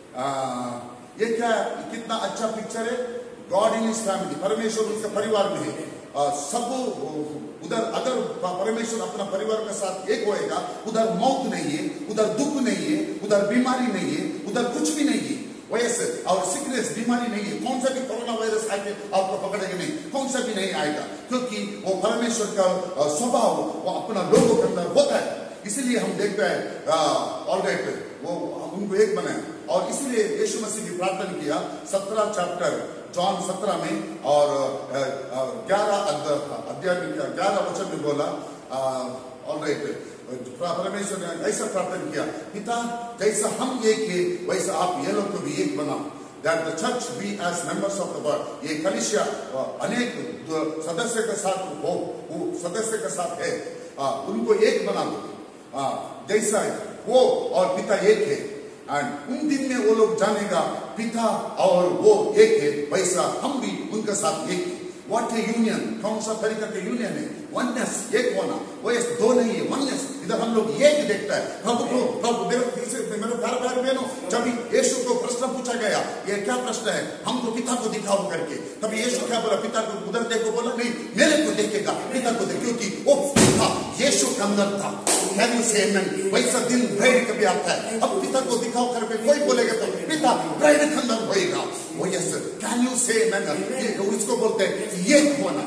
ये क्या कितना अच्छा पिक्चर है, गॉड इन हिज फैमिली, परमेश्वर उसके परिवार में है। सब उधर अगर परमेश्वर अपना परिवार के साथ एक होएगा, उधर मौत नहीं है, उधर दुख नहीं है, उधर बीमारी नहीं है, उधर कुछ भी नहीं है। वैसे और सिकनेस बीमारी नहीं है, कौन सा भी कोरोना वायरस आके आपको पकड़ेगा नहीं, कौन सा भी नहीं आएगा, क्योंकि वो परमेश्वर का स्वभाव वो अपना लोगों के अंदर होता है। इसीलिए हम देखते हैं ऑलराइट वो उनको एक बनाए, और इसीलिए यीशु मसीह की प्रार्थना किया सत्रह चैप्टर जॉन सत्रह में और ग्यारह अध्याय में ग्यारह वचन में बोला ऑलराइट परमेश्वर ने ऐसा प्रार्थना किया, पिता जैसा हम एक है वैसा आप ये लोग को भी एक बनाओ, that the church be as members of the body. ये कलीसिया अनेक सदस्य के साथ हो, वो सदस्य के साथ है, आ, उनको एक बना दो जैसा वो और पिता एक है, एंड उन दिन में वो लोग जानेगा पिता और वो एक है, वैसा हम भी उनके साथ एक है। व्हाट ए यूनियन, कौन सा तरीका का यूनियन है, वननेस, एक होना, वो दो नहीं है, वननेस। इधर हम लोग एक देखता है प्रभु को, प्रभु मेरे मेरे प्यारे प्यारे बहनों, जब यीशु को प्रश्न पूछा गया, ये क्या प्रश्न है, हमको पिता को दिखाओ करके, तभी यीशु क्या बोला, पिता को उधर देखो, बोला नहीं मेरे को देखेगा, पिता को देख, क्योंकि वो पिता यीशु के अंदर था। वैसा दिन ब्राइड कभी आता है, अब पिता को दिखाओ करके कोई बोलेगा तो पिता ब्राइड के अंदर होएगा। वो yes can you say man, इसको बोलते हैं एक होना।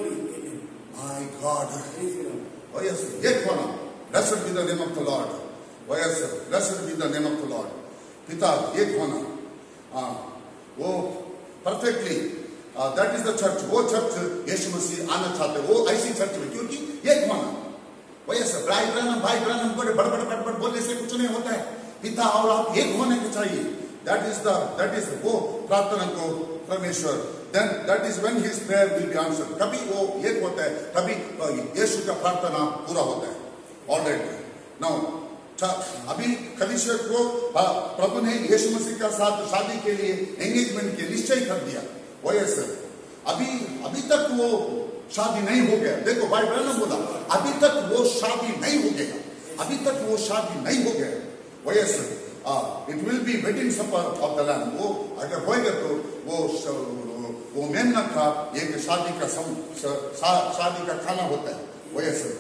माय गॉड, ओ यस एक होना, blessed be the name of the Lord, oh yes blessed be the name of the Lord. पिता एक होना, हाँ वो perfectly that is the church. वो चर्च यीशु मसीह आना चाहते, वो ऐसी चर्च में, क्योंकि एक होना। वैसे भाई ब्रहण भाई ब्रहण बड़े बड़ बड़ बड़ बोलने से कुछ नहीं होता है, पिता और आप एक होने को चाहिए। That is the that is वो प्रार्थना को परमेश्वर, then that is when his prayer will be answered. कभी वो एक होता है, तभी यीशु का प्रार्थना पूरा होता है। ऑलराइट नाउ अभी कलीसिया को प्रभु ने यीशु मसीह के साथ शादी के लिए एंगेजमेंट के निश्चय कर दिया। वैसे अभी अभी तक वो शादी नहीं हो गया। देखो भाई ब्रहण बोला अभी तक वो शादी नहीं हो गया, अभी तक वो शादी नहीं हो गया। वैसे it will be wedding supper of the lamb. वो अगर होएगा तो वो वो मेमना का एक शादी का सम, शा, शादी का खाना होता है। वैसे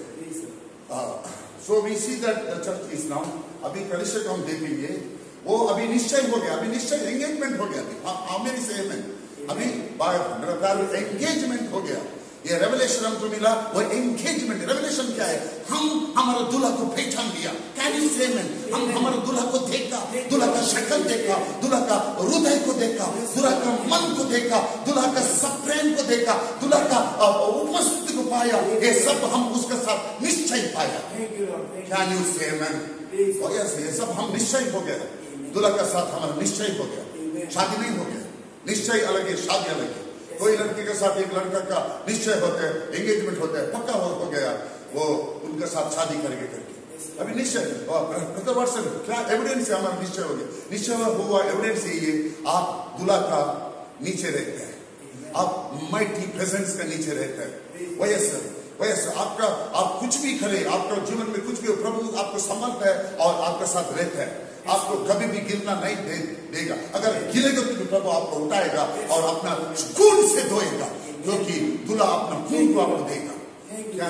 so we see that the church is now, अभी कलीसिया को हम देखेंगे, वो अभी निश्चय हो गया, अभी निश्चय एंगेजमेंट हो गया। अभी मेरी से अभी मेरा प्यार एंगेजमेंट हो गया। ये रेवलेशन हमको मिला, वो एंगेजमेंट। रेवलेशन क्या है, हम हमारा दूल्हा को पहचान लिया। कैन यू से मैन, हम हमारे दूल्हा को देखा, दूल्हा का शक्ल देखा, दूल्हा का हृदय को देखा, दूल्हा का मन को देखा, दूल्हा का सब प्रेम को देखा, दूल्हा का उपस्थिति को पाया। ये सब हम उसके साथ निश्चय पाया। कैन यू से मैन, ये सब हम निश्चय हो गया, दूल्हा का साथ हमारा निश्चय हो गया। शादी नहीं हो गया, निश्चय अलग है, शादी अलग है। कोई लड़की के साथ एक लड़का का निश्चय होता है, एंगेजमेंट होता है, पक्का हो, हो गया, वो उनके साथ शादी करेंगे करके। अभी निश्चय वर्ष क्या एविडेंस है, हमारा निश्चय हो गया। निश्चय हुआ एविडेंस ये, आप दूल्हा का नीचे रहते हैं, आप माइटी प्रेजेंस का नीचे रहते हैं। वैसे वैसे आपका आप कुछ भी करें, आपका जीवन में कुछ भी, प्रभु आपको समर्थ है और आपके साथ रहता है, आपको कभी भी गिरना नहीं दे, देगा। अगर गिरेगा तो प्रभु आपको उठाएगा और अपना खून से धोएगा, क्योंकि दूल्हा अपना खून को आपको देगा। क्या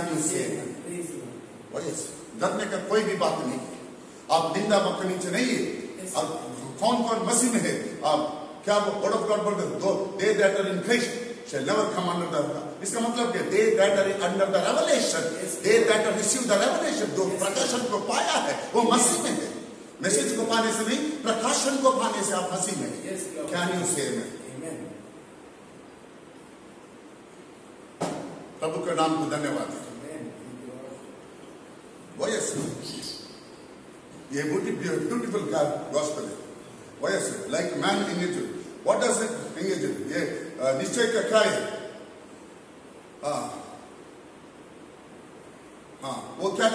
डरने का कोई भी बात नहीं, आप निंदा मत नीचे नहीं है। अब कौन कौन मसीह में है, आप क्या वर्ड ऑफ गॉड बोलते दो, they that are in Christ shall never come under the, इसका मतलब क्या, they that are under the revelation, they that are receive the revelation, जो प्रकाशन को पाया है वो मसीह में है। मैसेज को पाने से नहीं, प्रकाशन को पाने से आप मसीह में। कैन यू से आमेन। प्रभु के नाम को धन्यवाद है। वयस ये ब्यूटीफुल गॉस्पेल है। वयस like man engage, what does it engage, ये निश्चय का क्या है, हाँ हाँ वो क्या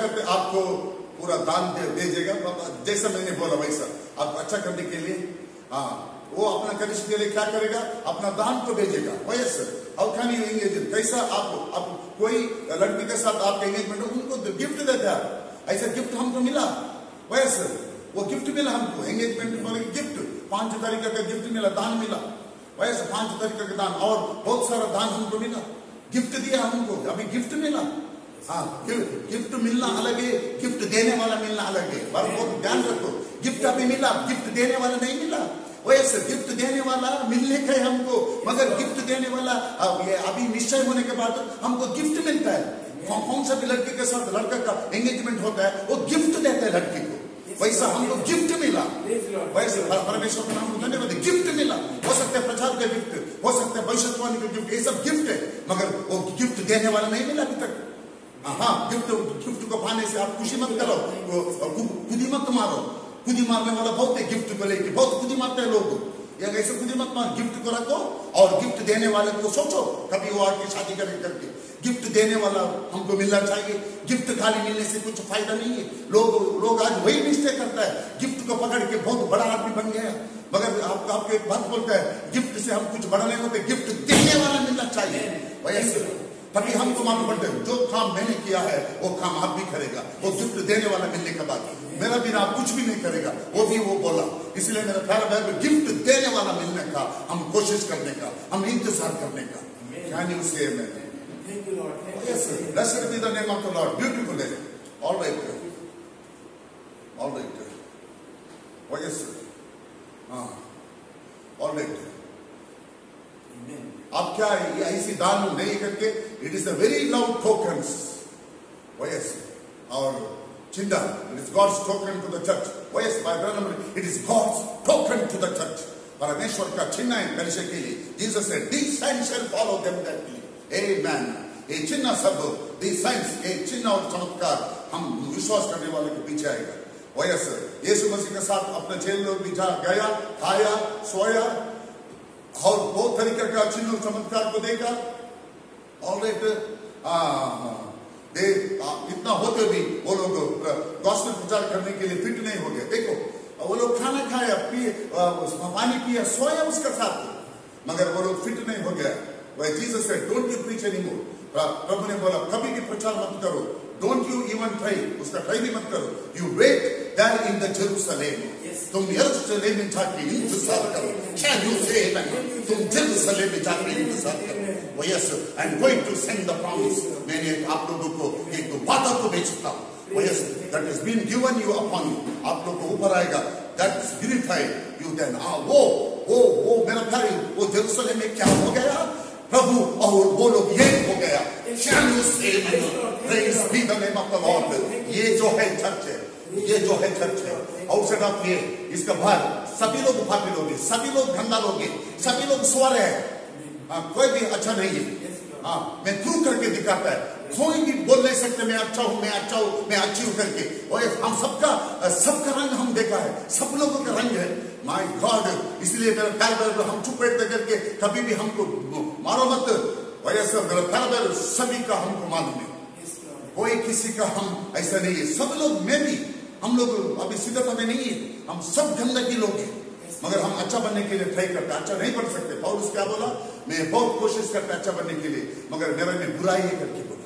आपको पूरा दान दे भेजेगा, जैसा मैंने बोला वैसा आप अच्छा करने के लिए। हाँ, वो अपना कनिष्ठ के लिए क्या करेगा? अपना दान को भेजेगा। वैसे हाउ कैन यू एंगेज? कैसा आप, आप कोई लड़की के साथ आपका एंगेजमेंट हो, उनको गिफ्ट देता है, ऐसा गिफ्ट हमको मिला। वैसे वो गिफ्ट मिला हमको, एंगेजमेंट वाले गिफ्ट, पांच तरीके का गिफ्ट मिला, दान मिला। वैसे पांच तरीके का दान और बहुत सारा दान हमको मिला, गिफ्ट दिया हमको, अभी गिफ्ट मिला। हाँ, गिफ्ट मिलना अलग है, गिफ्ट देने वाला मिलना अलग है। पर बहुत ध्यान रखो, गिफ्ट अभी मिला, गिफ्ट देने वाला नहीं मिला। वैसे गिफ्ट देने वाला मिलने का है हमको, मगर गिफ्ट देने वाला अब ये अभी निश्चय होने के बाद हमको गिफ्ट मिलता है। कौन सा भी लड़के के साथ लड़का का एंगेजमेंट होता है, वो गिफ्ट देता है लड़की को, वैसा हमको गिफ्ट मिला। वैसे परमेश्वर का नाम धन्यवाद, गिफ्ट मिला। हो सकता है प्रचार का गिफ्ट, हो सकता है भविष्यवाणी का गिफ्ट, ये सब गिफ्ट है, मगर वो गिफ्ट देने वाला नहीं मिला अभी तक। हाँ, गिफ्ट गिफ्ट को पाने से आप खुशी मत करो, खुदी मत मारो। खुदी मारने वाला बहुत है, गिफ्ट को लेके बहुत खुदी मारते हैं लोग। या ऐसे खुदी मत मार, गिफ्ट को रखो और गिफ्ट देने वाले को सोचो, कभी वो आके शादी करके करके गिफ्ट देने वाला हमको मिलना चाहिए। गिफ्ट खाली मिलने से कुछ फायदा नहीं है। लोग लोग आज वही मिस्टेक करता है, गिफ्ट को पकड़ के बहुत बड़ा आदमी बन गया, मगर आपको आपको एक बात बोलता है, गिफ्ट से हम कुछ बड़ा नहीं होते, गिफ्ट देने वाला मिलना चाहिए। वैसे तभी हमको मालूम पड़ता है, जो काम मैंने किया है वो काम आप भी करेगा, वो गिफ्ट देने वाला मिलने के बाद। मेरा बिना आप कुछ भी नहीं करेगा, वो भी वो बोला। इसलिए मेरा प्यारा भाई, गिफ्ट देने वाला मिलने का हम कोशिश करने का, हम इंतजार करने का। Can you say amen? Thank you, Lord. Thank Yes, sir. Blessed be the name of the Lord. Beautiful day. All right. All right. Oh yes, sir. हाँ. All right. Amen. आप क्या ऐसी दान नहीं करके, it is a very loud tokens. वयस और चिंता, it is God's token to the church. वयस by brother, it is God's token to the church. परमेश्वर का चिन्ह है कलीसिया के लिए। Jesus said, these signs shall follow them that believe. Amen. ये चिन्ह सब, these signs, ये चिन्ह और चमत्कार हम विश्वास करने वाले के पीछे आएगा। वयस यीशु मसीह के साथ अपने जेल में बिठा गया, खाया, सोया और बहुत तरीके का चिन्ह और चमत्कार को देखा। ऑलराइट, दे इतना होते भी वो लोग गॉस्पेल प्रचार करने के लिए फिट नहीं हो गए। देखो, वो लोग खाना खाया, पिए, पानी पिया, सोया उसके साथ, मगर वो लोग फिट नहीं हो गया। वह Jesus said, don't you preach anymore. प्रभु ने बोला, कभी भी प्रचार मत करो, डोंट यू इवन ट्राई, उसका ट्राई भी मत करो। You wait there in the Jerusalem. तुम यरूशलेम में जाके इंतजार करो। Can you say amen? तुम जेरूसलेम में जाके इंतजार करो। Oh yes, I'm going to send the promise. मैंने आप लोगों को एक वादा को भेज चुका हूँ। Oh yes, that has been given you upon you. आप लोग को ऊपर आएगा। That is purified you then. हाँ, वो वो वो मेरा भाई, वो जेरूसलेम में क्या हो गया? प्रभु और वो लोग ये हो गया। Can you say amen? Praise be the name of the Lord. ये जो है चर्च है, ये जो है चर्च है। आउटसाइड ऑफ ये, इसका बाहर सभी लोग पापी लोग हैं, सभी लोग गंदा लोग हैं, सभी लोग स्वर है। हाँ, कोई भी अच्छा नहीं है। हाँ, मैं प्रूव करके दिखाता है। कोई भी बोल नहीं सकते मैं अच्छा हूँ, मैं अच्छा हूँ, मैं अच्छी हूँ करके। और हम सबका सबका रंग हम देखा है, सब लोगों का रंग है। माय गॉड, इसलिए मेरा प्यार हम चुप बैठते करके कभी भी हमको मारो मत। वैसे मेरा प्यार सभी का हमको मालूम है, कोई किसी का हम ऐसा नहीं है। सब लोग, मैं भी, हम लोग अभी सिद्धता में नहीं है, हम सब गंदगी लोग हैं, मगर हम अच्छा बनने के लिए ट्राई करते हैं। अच्छा नहीं बन सकते। पौलुस क्या बोला? मैं बहुत कोशिश करता अच्छा बनने के लिए, मगर मेरे में बुराई है करके बोला,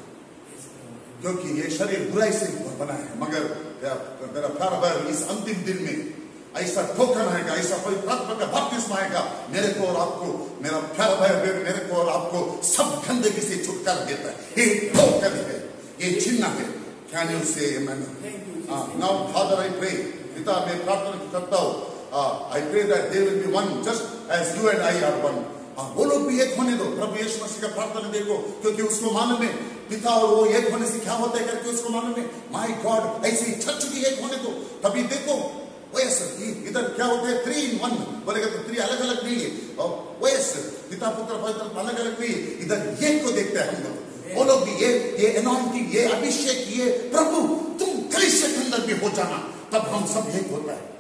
क्योंकि ये शरीर बुराई से बना है। मगर मेरा प्यारा भाई, इस अंतिम दिन में ऐसा ठोकर आएगा, ऐसा कोई प्रार्थना का बपतिस्मा आएगा मेरे को और आपको। मेरा प्यारा भाई, मेरे को और आपको सब गंदगी से छुटकारा देता है। ये ठोकर है, ये चिन्ह है। Can you say amen? Uh, now, Father, I pray. पिता, मैं प्रार्थना करता हूँ। I pray that they will be one, just as you and I are one. वो लोग भी एक होने दो। प्रभु यीशु मसीह का प्रार्थना देखो, क्योंकि उसको मालूम है पिता और वो एक होने से क्या होता है करके उसको मालूम है। माय गॉड, ऐसी चर्च भी एक होने दो। तभी देखो वैसे इधर क्या होता है, थ्री इन वन बोलेगा तो थ्री अलग अलग नहीं है, और वैसे पिता पुत्र पवित्र अलग अलग नहीं है। इधर एक को देखते हैं हम लोग। वो लोग भी ये ये अनॉइंटिंग, ये अभिषेक, ये प्रभु तुम कलीसिया के अंदर भी हो जाना, तब हम सब एक होता है।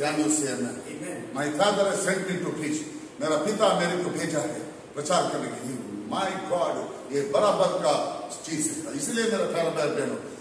My father has sent me to preach. मेरा पिता मेरे को भेजा है प्रचार करने के लिए। माय गॉड, ये बराबर का चीज है। इसलिए मेरा प्यारा भाई बहनों,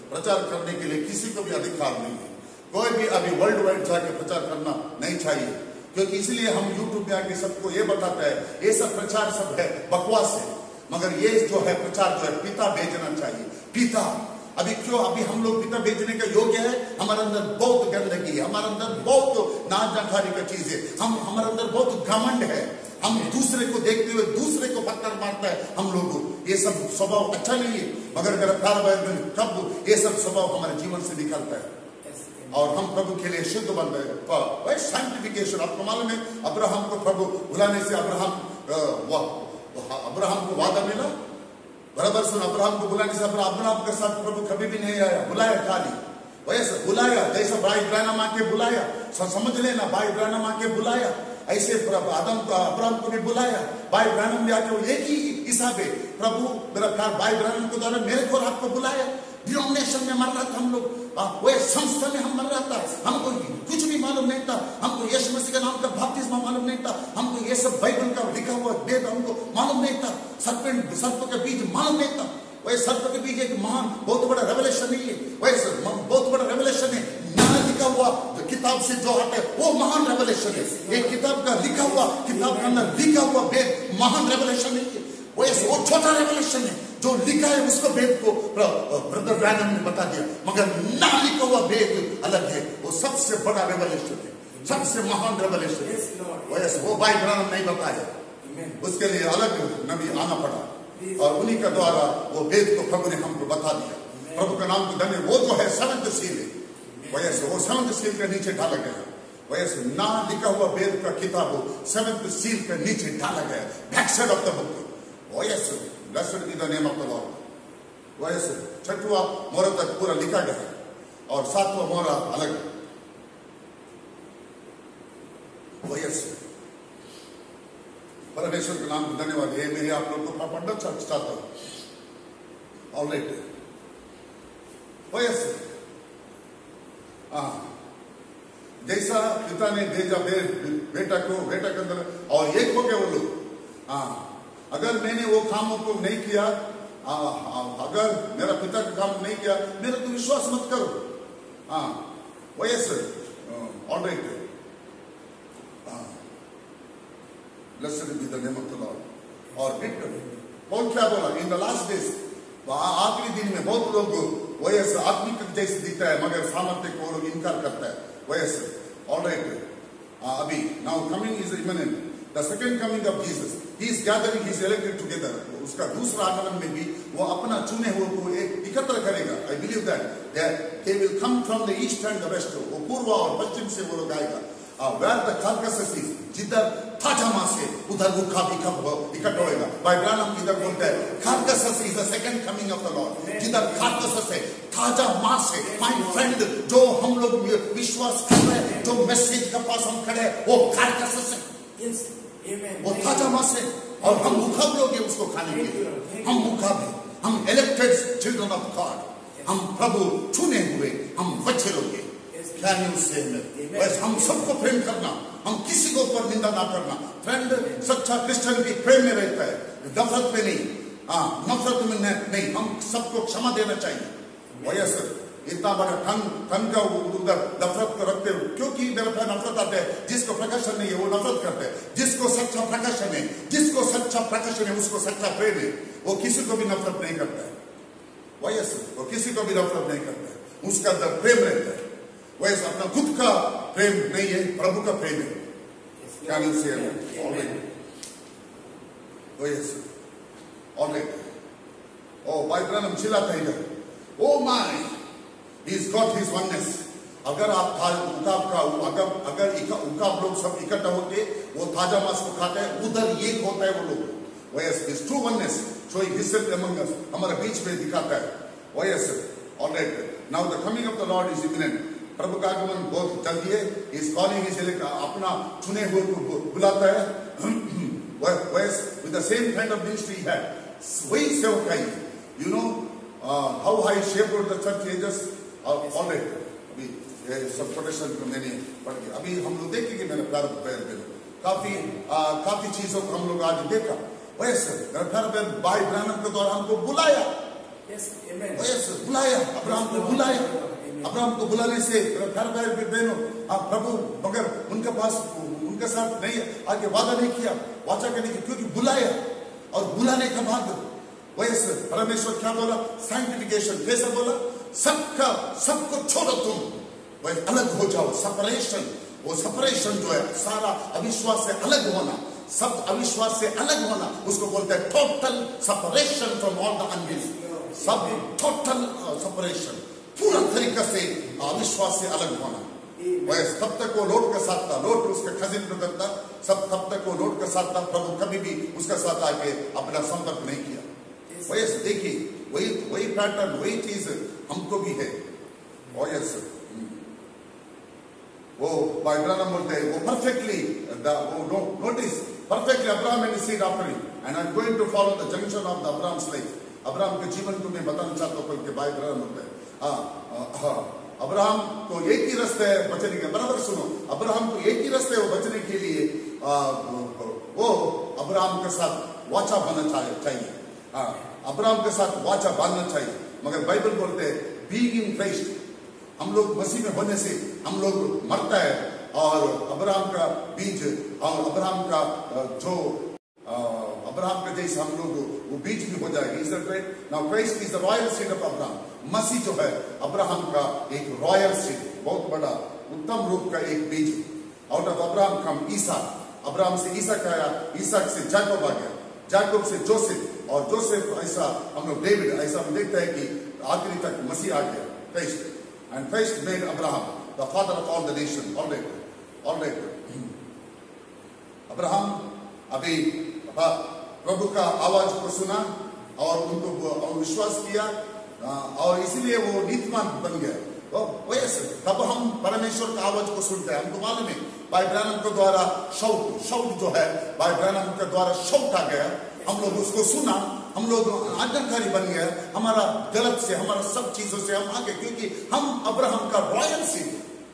प्रचार करने के लिए किसी को भी अधिकार नहीं है। कोई भी अभी वर्ल्ड वाइड जाके प्रचार करना नहीं चाहिए, क्योंकि इसलिए हम यूट्यूब पे आके सबको ये बताते हैं ये सब प्रचार सब है बकवास है, मगर ये जो है प्रचार जो है पिता भेजना चाहिए। पिता अभी क्यों अभी हम लोग पिता भेजने का योग्य है? हमारे अंदर बहुत गंदगी है, हमारे अंदर बहुत नाच नखारी का चीज है, हम हमारे अंदर बहुत घमंड है, हम दूसरे को देखते हुए दूसरे को पत्थर मारता है हम लोग। ये सब स्वभाव अच्छा नहीं है, मगर मेरा प्यार भाई कब ये सब स्वभाव हमारे जीवन से निकलता है और हम प्रभु के लिए शुद्ध बन रहे। सैंक्टिफिकेशन आपको मालूम है, अब्राहम को प्रभु बुलाने से अब्राहम अब्राहम को वादा मिला। बराबर सुन, अब्राहम को बुलाने से अब्राहम के साथ प्रभु कभी भी नहीं आया, बुलाया खाली वैसे बुलाया जैसा भाई ब्रैनम आके बुलाया, समझ लेना भाई ब्रैनम आके बुलाया, ऐसे आदम को अब्राहम को भी बुलाया, भाई ब्रैनम भी आके एक ही हिसाब है। प्रभु मेरा प्यार भाई ब्रैनम को द्वारा मेरे को आपको बुलाया। डिनोमिनेशन में मर रहा था हम लोग, वो संस्था में हम मर रहा था, हमको कुछ भी मालूम नहीं था, हमको यीशु मसीह का नाम का बपतिस्मा मालूम नहीं था, हमको ये सब बाइबल का लिखा हुआ वेद हमको मालूम नहीं था, सर्पेंट सर्प के बीज मालूम नहीं था। वह सर्प के बीज एक महान बहुत बड़ा रेवलेशन नहीं है, वैसे बहुत बड़ा रेवलेशन है। यहाँ लिखा हुआ किताब से जो हटे वो महान रेवलेशन है। एक किताब का लिखा हुआ किताब के अंदर लिखा हुआ वेद महान रेवलेशन नहीं है, वैसे वो छोटा रेवलेशन है जो लिखा है उसको वेद को ब्रदर ब्रैनम ने बता दिया, मगर ना लिखा हुआ वेद अलग है, वो सबसे बड़ा रेवलेशन है, सबसे महान रेवलेशन है। वैसे वो भाई ब्रैनम नहीं बताया, उसके लिए अलग नबी आना पड़ा और उन्हीं का द्वारा वो वेद को प्रभु ने हमको बता दिया। प्रभु का नाम को धन्य। वो जो है सेवंथ सील है, वैसे वो सेवंथ सील के नीचे डाला गया, वैसे ना लिखा हुआ वेद का किताब सेवंथ सील के नीचे डाला गया, back side of the book. वैसे Blessed be the name of the Lord. वैसे छठवा मोहरा तक पूरा लिखा गया और सातवां मोहरा अलग। वैसे परमेश्वर के नाम को धन्यवाद। ये मेरे आप लोग को पढ़ना चाहता हूं। ऑलराइट, वैसे हाँ जैसा पिता ने भेजा बे, बेटा को, बेटा के अंदर और एक हो गया वो लोग। हाँ अगर मैंने वो कामों को नहीं किया, आ, आ, अगर मेरा पिता का काम नहीं किया, मेरा तो विश्वास मत करो। हाँ वैसे alright, blessed be the name of the Lord. और कौन क्या बोला इन द लास्ट डेज, आखिरी दिन में बहुत लोग वैसे आत्मिक जैसे दिखता है मगर सामर्थ्य को लोग इनकार करता है। वैसे ऑलराइट, अभी now coming is imminent, the second coming of Jesus, he is gathering his elected together. उसका दूसरा आगमन में भी वो अपना चुने हुए को एक एकत्र करेगा। I believe that that they will come from the east and the west, वो पूर्व और पश्चिम से वो लोग आएगा। वेयर द कार्कसेस इज, जिधर ताजा मांस है उधर वो खा इकट्ठा होएगा। भाई ब्रैनम इधर बोलते हैं carcasses is the second coming of the Lord, जिधर कार्कसेस है ताजा मांस है। माय फ्रेंड, जो हम लोग विश्वास कर रहे हैं, जो मैसेज के पास हम खड़े हैं, वो कार्कसेस है, वो ताजा मांस है और हम मुखाब लोग हैं उसको खाने के लिए। हम मुखाब हैं, हम इलेक्टेड चिल्ड्रन ऑफ गॉड, हम प्रभु चुने हुए, हम बच्चे लोग हैं। क्या न्यूज़ से बस हम सबको प्रेम करना, हम किसी को ऊपर निंदा ना करना। फ्रेंड, सच्चा क्रिश्चियन भी प्रेम में रहता है, नफरत में नहीं। हाँ नफरत में नहीं, हम सबको क्षमा देना चाहिए। वैसे इतना बड़ा ठन ठन का उधर नफरत को रखते हो, क्योंकि मेरे पास नफरत आते हैं। जिसको प्रकाशन नहीं है वो नफरत करते हैं, जिसको सच्चा प्रकाशन है, जिसको सच्चा प्रकाशन है उसको सच्चा प्रेम है, वो किसी को भी नफरत नहीं करता है। वैसे वो किसी को भी नफरत नहीं करता है, उसका अंदर प्रेम रहता है। वैसे अपना खुद का प्रेम नहीं है, प्रभु का प्रेम है। क्या नहीं से ऑलरेडी वैसे ऑलरेडी ओ भाई ब्रैनम चिल्लाता है इधर, oh my He's got his oneness। अगर आप उकाब का अगर अगर उकाब लोग सब इकट्ठा होते वो ताजा मांस को खाते हैं, उधर एक होता है वो लोग। वैसे his true oneness showing himself among us, हमारे बीच में दिखाता है। वैसे alright, now the coming of the Lord is imminent। प्रभु का आगमन बहुत जल्दी है। He is calling his elect, अपना चुने हुए को बुलाता है। वैसे with the same kind of ministry he had, वही सेवकाई। You know uh, how I shaped the church ages। Alright, अभी सब कोटेशन को मैंने पढ़ के अभी हम लोग देखेंगे। मेरे प्यार पैर पे काफी आ, काफी चीजों को हम लोग आज देखा। वैसे मेरे प्यार पैर भाई ब्रैनम के द्वारा हमको बुलाया, Yes, amen. वयस बुलाया, अब्राहम को बुलाया। अब्राहम को बुलाने से घर भाई बहनों, आप प्रभु मगर उनके पास उनके साथ नहीं आगे वादा नहीं किया, वाचा करने की, क्योंकि बुलाया। और बुलाने के बाद वयस परमेश्वर क्या बोला? सैंक्टिफिकेशन। कैसे बोला? सबका सबको छोड़ो, तुम वह अलग हो जाओ। सेपरेशन, वो सेपरेशन जो है सारा अविश्वास से अलग होना, सब अविश्वास से अलग होना, उसको बोलते हैं total separation from all the unbelief. सब टोटल सेपरेशन, पूरा तरीका से अविश्वास से अलग होना। वह तब तक वो लोट के साथ था, लोट उसके खजिन ब्रदर था, सब तब तक वो लोट के साथ था। प्रभु कभी भी उसके साथ आके अपना संपर्क नहीं किया। वही देखिए, वही वही पैटर्न, वही चीज हमको भी है। और यस, वो बाइब्राम बोलते हैं, वो परफेक्टली वो notice perfectly Abraham and seed offering and I am going to follow the junction of the Abraham's life. Abraham के जीवन को मैं बताना चाहता हूँ, बल्कि बाइब्राम होता है। हाँ हाँ, अब्राहम को एक ही रास्ता है बचने के, बराबर सुनो, अब्राहम को एक ही रास्ता है वो बचने के लिए, आ, वो अब्राहम के साथ वाचा बनना चाहिए। हाँ, अब्राहम के साथ वाचा बांधना चाहिए। मगर बाइबल बोलते हैं बीइंग इन क्राइस्ट, हम लोग मसीह में होने से हम लोग मरता है, और अब्राहम का बीज और अब्राहम का जो अब्राहम के जैसे हम लोग वो बीज भी हो जाएगी। Is that right? Now Christ is the royal seed of Abraham. मसीह जो है अब्राहम का एक रॉयल सीड, बहुत बड़ा उत्तम रूप का एक बीज। आउट ऑफ अब्राहम कम ईसा, अब्राहम से ईसा आया, ईसा से जाकोब आ गया, जाकोब से जोसेफ, और जोसेफ ऐसा हम लोग डेविड, ऐसा हम देखते हैं कि आखिरी तक मसीह आ गया Christ. And Christ made Abraham the father of all the nation. Alright, alright. Abraham अभी प्रभु का आवाज को सुना और उनको विश्वास किया, और इसीलिए वो नीतिमान बन गया। तो वैसे तब हम परमेश्वर का आवाज को सुनते हैं। हमको मालूम है भाई ब्रैनम के द्वारा शौक शौक जो है, भाई ब्रैनम के द्वारा शौक आ गया, हम लोग उसको सुना, हम लोग आज्ञाकारी बन गए, हमारा गलत से, हमारा सब चीजों से हम आगे, क्योंकि हम अब्राहम का रॉयल सीड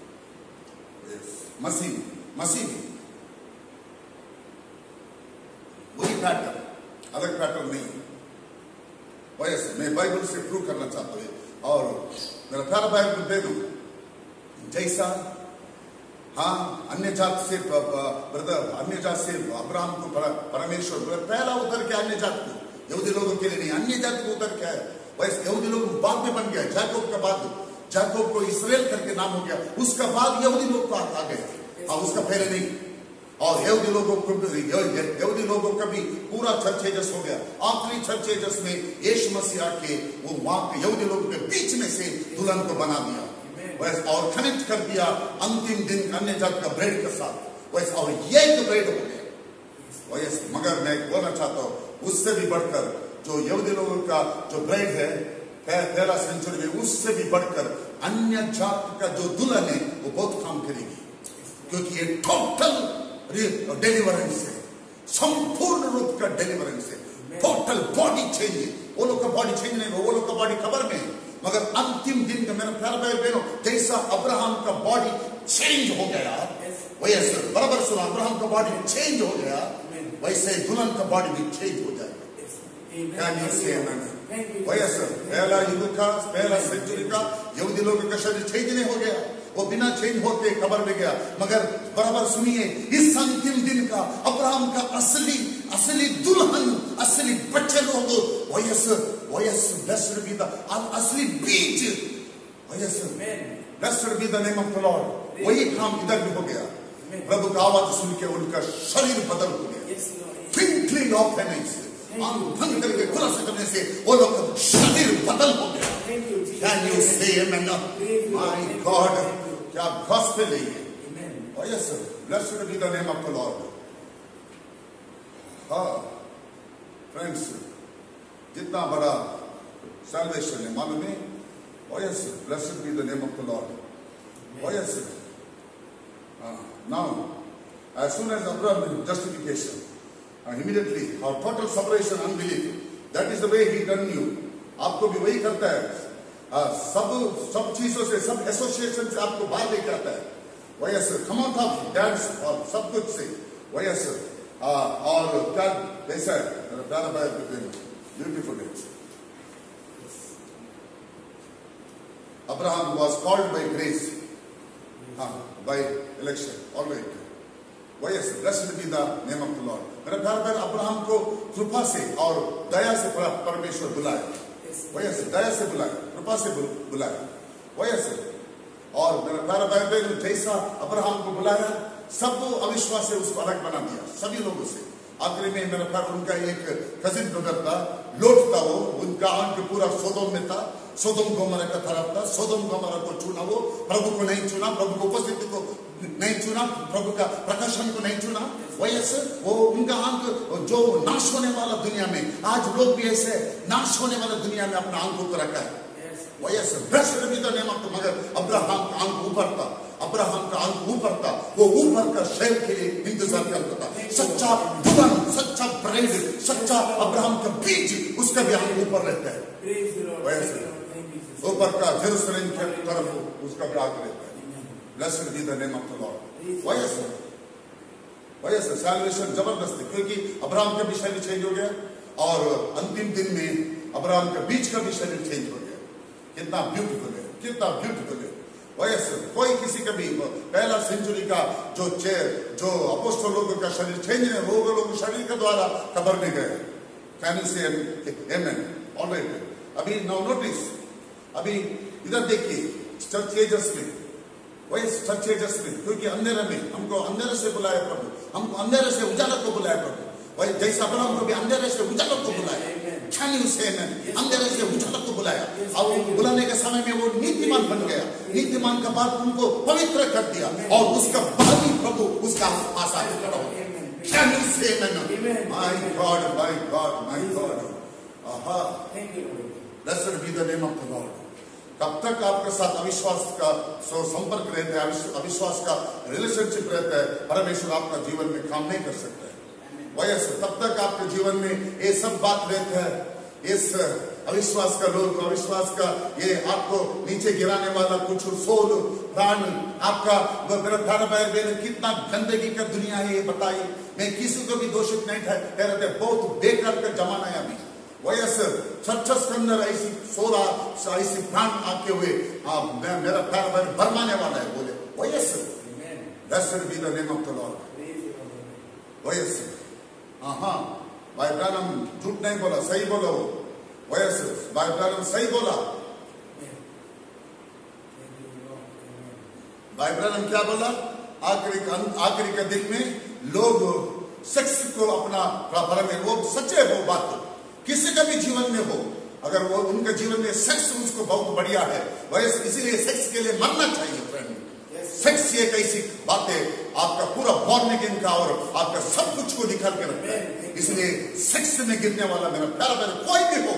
मसीह मसीह वही पैटर्न, अलग पैटर्न नहीं है। वैसे मैं बाइबल से प्रूव करना चाहता हूँ, और मेरा प्यारा बाइबल दे दूं जैसा, हाँ, अन्य जात से ब्रदर, अन्य जात से अब्राहम को परमेश्वर पहला उतर के अन्य जात को, यहूदी लोगों के लिए नहीं, अन्य जात को उतर क्या है। वैसे यहूदी लोग बाद में बन गया, जाकोब का बाद, जाकोब को इसराइल करके नाम हो गया, उसका बाद यहूदी लोग को आ गए, हाँ, उसका पहले नहीं। और यहूदी लोगों को यहूदी लोगों का भी पूरा चर्च एजस हो गया। आखिरी चर्च एजस में यीशु मसीह आके वो वहां पे यहूदी लोगों के बीच में से दुल्हन को बना दिया, वैसे, और कनेक्ट कर दिया अंतिम दिन अन्य जात का ब्रेड के साथ, वैसे, और ये तो ब्रेड हो गया। वैसे मगर मैं बोलना चाहता हूँ, उससे भी बढ़कर जो यहूदी लोगों का जो ब्रेड है पहला सेंचुरी में, उससे भी बढ़कर अन्य जात का जो दुल्हन है वो बहुत काम करेगी, क्योंकि ये टोटल डिलीवरेंस है, संपूर्ण रूप का डिलीवरेंस है, टोटल बॉडी चेंज है। वो लोग का बॉडी चेंज नहीं, वो लोग का बॉडी खबर में है, मगर अंतिम दिन का मेरा प्यार भाई बहनों, जैसा अब्राहम का बॉडी चेंज हो गया, वैसे बराबर सुना, अब्राहम का बॉडी चेंज हो गया, वैसे दुल्हन का बॉडी भी चेंज हो जाएगा। Can you say amen? वैसे पहला युग का, पहला सेंचुरी का यहूदी लोगों का शरीर चेंज नहीं हो गया, वो बिना चेंज होते कबर में गया, मगर बराबर सुनिए, इस अंतिम दिन का अब्राहम का असली असली दुल्हन, असली बच्चे लोग, वैसे वैसे ब्लेस्ड बी द असली बीज, वैसे blessed be the name of the Lord. वही काम इधर भी हो गया, प्रभु का आवाज सुन के उनका शरीर बदल हो गया, ट्विंकलिंग ऑफ एन आई, भंग करके खुलासा करने से वो लोग का शरीर बदल हो गया। Can you say amen? My God, क्या गॉस्पेल है ये? Oh yes sir, blessed be the name of the Lord. हाँ फ्रेंड्स, जितना बड़ा salvation है मालूम है? Oh yes sir, blessed be the name of the Lord. Oh yes sir. Uh, now, as soon as Abraham justification, uh, immediately our total separation unbelief, that is the way he done you. आपको भी वही करता है, uh, सब सब चीजों से, सब एसोसिएशन से आपको बाहर लेके आता है। वही ऐसे कम आउट ऑफ डांस और सब कुछ से, वही ऐसे और क्या ऐसा ब्यूटीफुल है। Abraham was called by grace, uh, by election. All right. Why yes, blessed be the name of the Lord. मेरे प्यार पर अब्राहम को कृपा से और दया से परमेश्वर बुलाया. Why yes, दया से बुलाया, कृपा से बुलाया. Why yes, और मेरे प्यार पर जैसा अब्राहम को बुलाया, सब अविश्वास से उसको अलग बना दिया, सभी लोगों से. आखिरी में मेरे प्यार उनका एक कजिन ब्रदर था, लोट था वो, उनका अंक पूरा सोदोम में था. सोदोम गोमरा का तरफ था. सोदोम गोमरा को चुना, वो प्रभु को नहीं चुना, प्रभु को उपस्थिति को नहीं चुना, प्रभु का प्रकाशन को नहीं चुना. वैसे वो उनका अंक जो नाश होने वाला दुनिया में, आज लोग भी ऐसे नाश होने वाला दुनिया में अपना अंक को रखा है. वैसे blessed be the name of the, मगर अब्राहम का अंक ऊपर था. अब्राहम का अंक ऊपर था. वो ऊपर का शहर के लिए इंतजार करता था. सच्चा दुल्हन, सच्चा ब्राइड, सच्चा अब्राहम का बीज, उसका भी अंक ऊपर रहता है. वैसे ऊपर का जेरूसलम की तरफ उसका भी आग रहता है. Blessed be the name of the Lord. वैसे वैसे सैल्वेशन जबरदस्त है, क्योंकि अब्राहम का भी शरीर चेंज हो गया और अंतिम दिन में अब्राहम का बीच का भी शरीर चेंज हो गया. कितना ब्यूटीफुल है, कितना ब्यूटीफुल है. वैसे कोई किसी का भी पहला सेंचुरी का जो चेयर जो अपोस्टल लोगों का शरीर चेंज है, वो लोग शरीर के द्वारा कब्र में गए. Can you say amen? Alright. अभी नाउ नोटिस, अभी इधर देखिए चर्च एजर्स में, वही चर्च एजर्स में, क्योंकि अंधेरे में हमको अंधेरे से बुलाया प्रभु, हमको अंधेरे से उजाला को बुलाया प्रभु. वही जैसा अब्राहम को भी अंधेरे से उजाला को बुलाया. Can you say amen? अंधेरे से उजाला को बुलाया और बुलाने के समय में वो नीतिमान बन गया. नीतिमान का बाद उनको पवित्र कर दिया और उसका बाद ही प्रभु उसका आशा खड़ा हो गया. Can you say amen? My God, my God, my God. Aha. Thank you. Blessed be the name of the Lord. कब तक आपके साथ अविश्वास का सो संपर्क रहता है, अविश्वास का रिलेशनशिप रहता है, परमेश्वर आपका जीवन में काम नहीं कर सकता है. वैसे तब तक आपके जीवन में ये सब बात रहता है. इस अविश्वास का लोग, अविश्वास का ये आपको नीचे गिराने वाला कुछ सोल प्राण आपका मेरा प्यारा भाई बहन, कितना गंदगी का दुनिया है ये बताइए. मैं किसी को भी दोषित नहीं कह रहे थे, बहुत बेकार का जमाना है अभी. वैसे चर्चस के अंदर ऐसी सोला ऐसी प्राण आके हुए मेरा प्यारा भाई भरमाने वाला है. बोले वैसे blessed be the name of the Lord. वैसे हाँ, भाई ब्रानम झूठ नहीं बोला, सही बोला. वो वैसे भाई ब्रानम सही बोला. भाई ब्रानम क्या बोला? आखिरी आखिरी के दिन में लोग सेक्स को अपना प्रारंभ में, वो सच्चे हो बात किसी का भी जीवन में हो, अगर वो उनके जीवन में सेक्स उसको बहुत बढ़िया है, वैसे इसीलिए सेक्स के लिए मरना चाहिए फ्रेंड. सेक्स ये कैसी बात है, आपका पूरा बॉर्न अगेन का और आपका सब कुछ को निकाल के रखता है. इसलिए सेक्स में गिरने वाला मेरा प्यारा प्यारा कोई भी हो,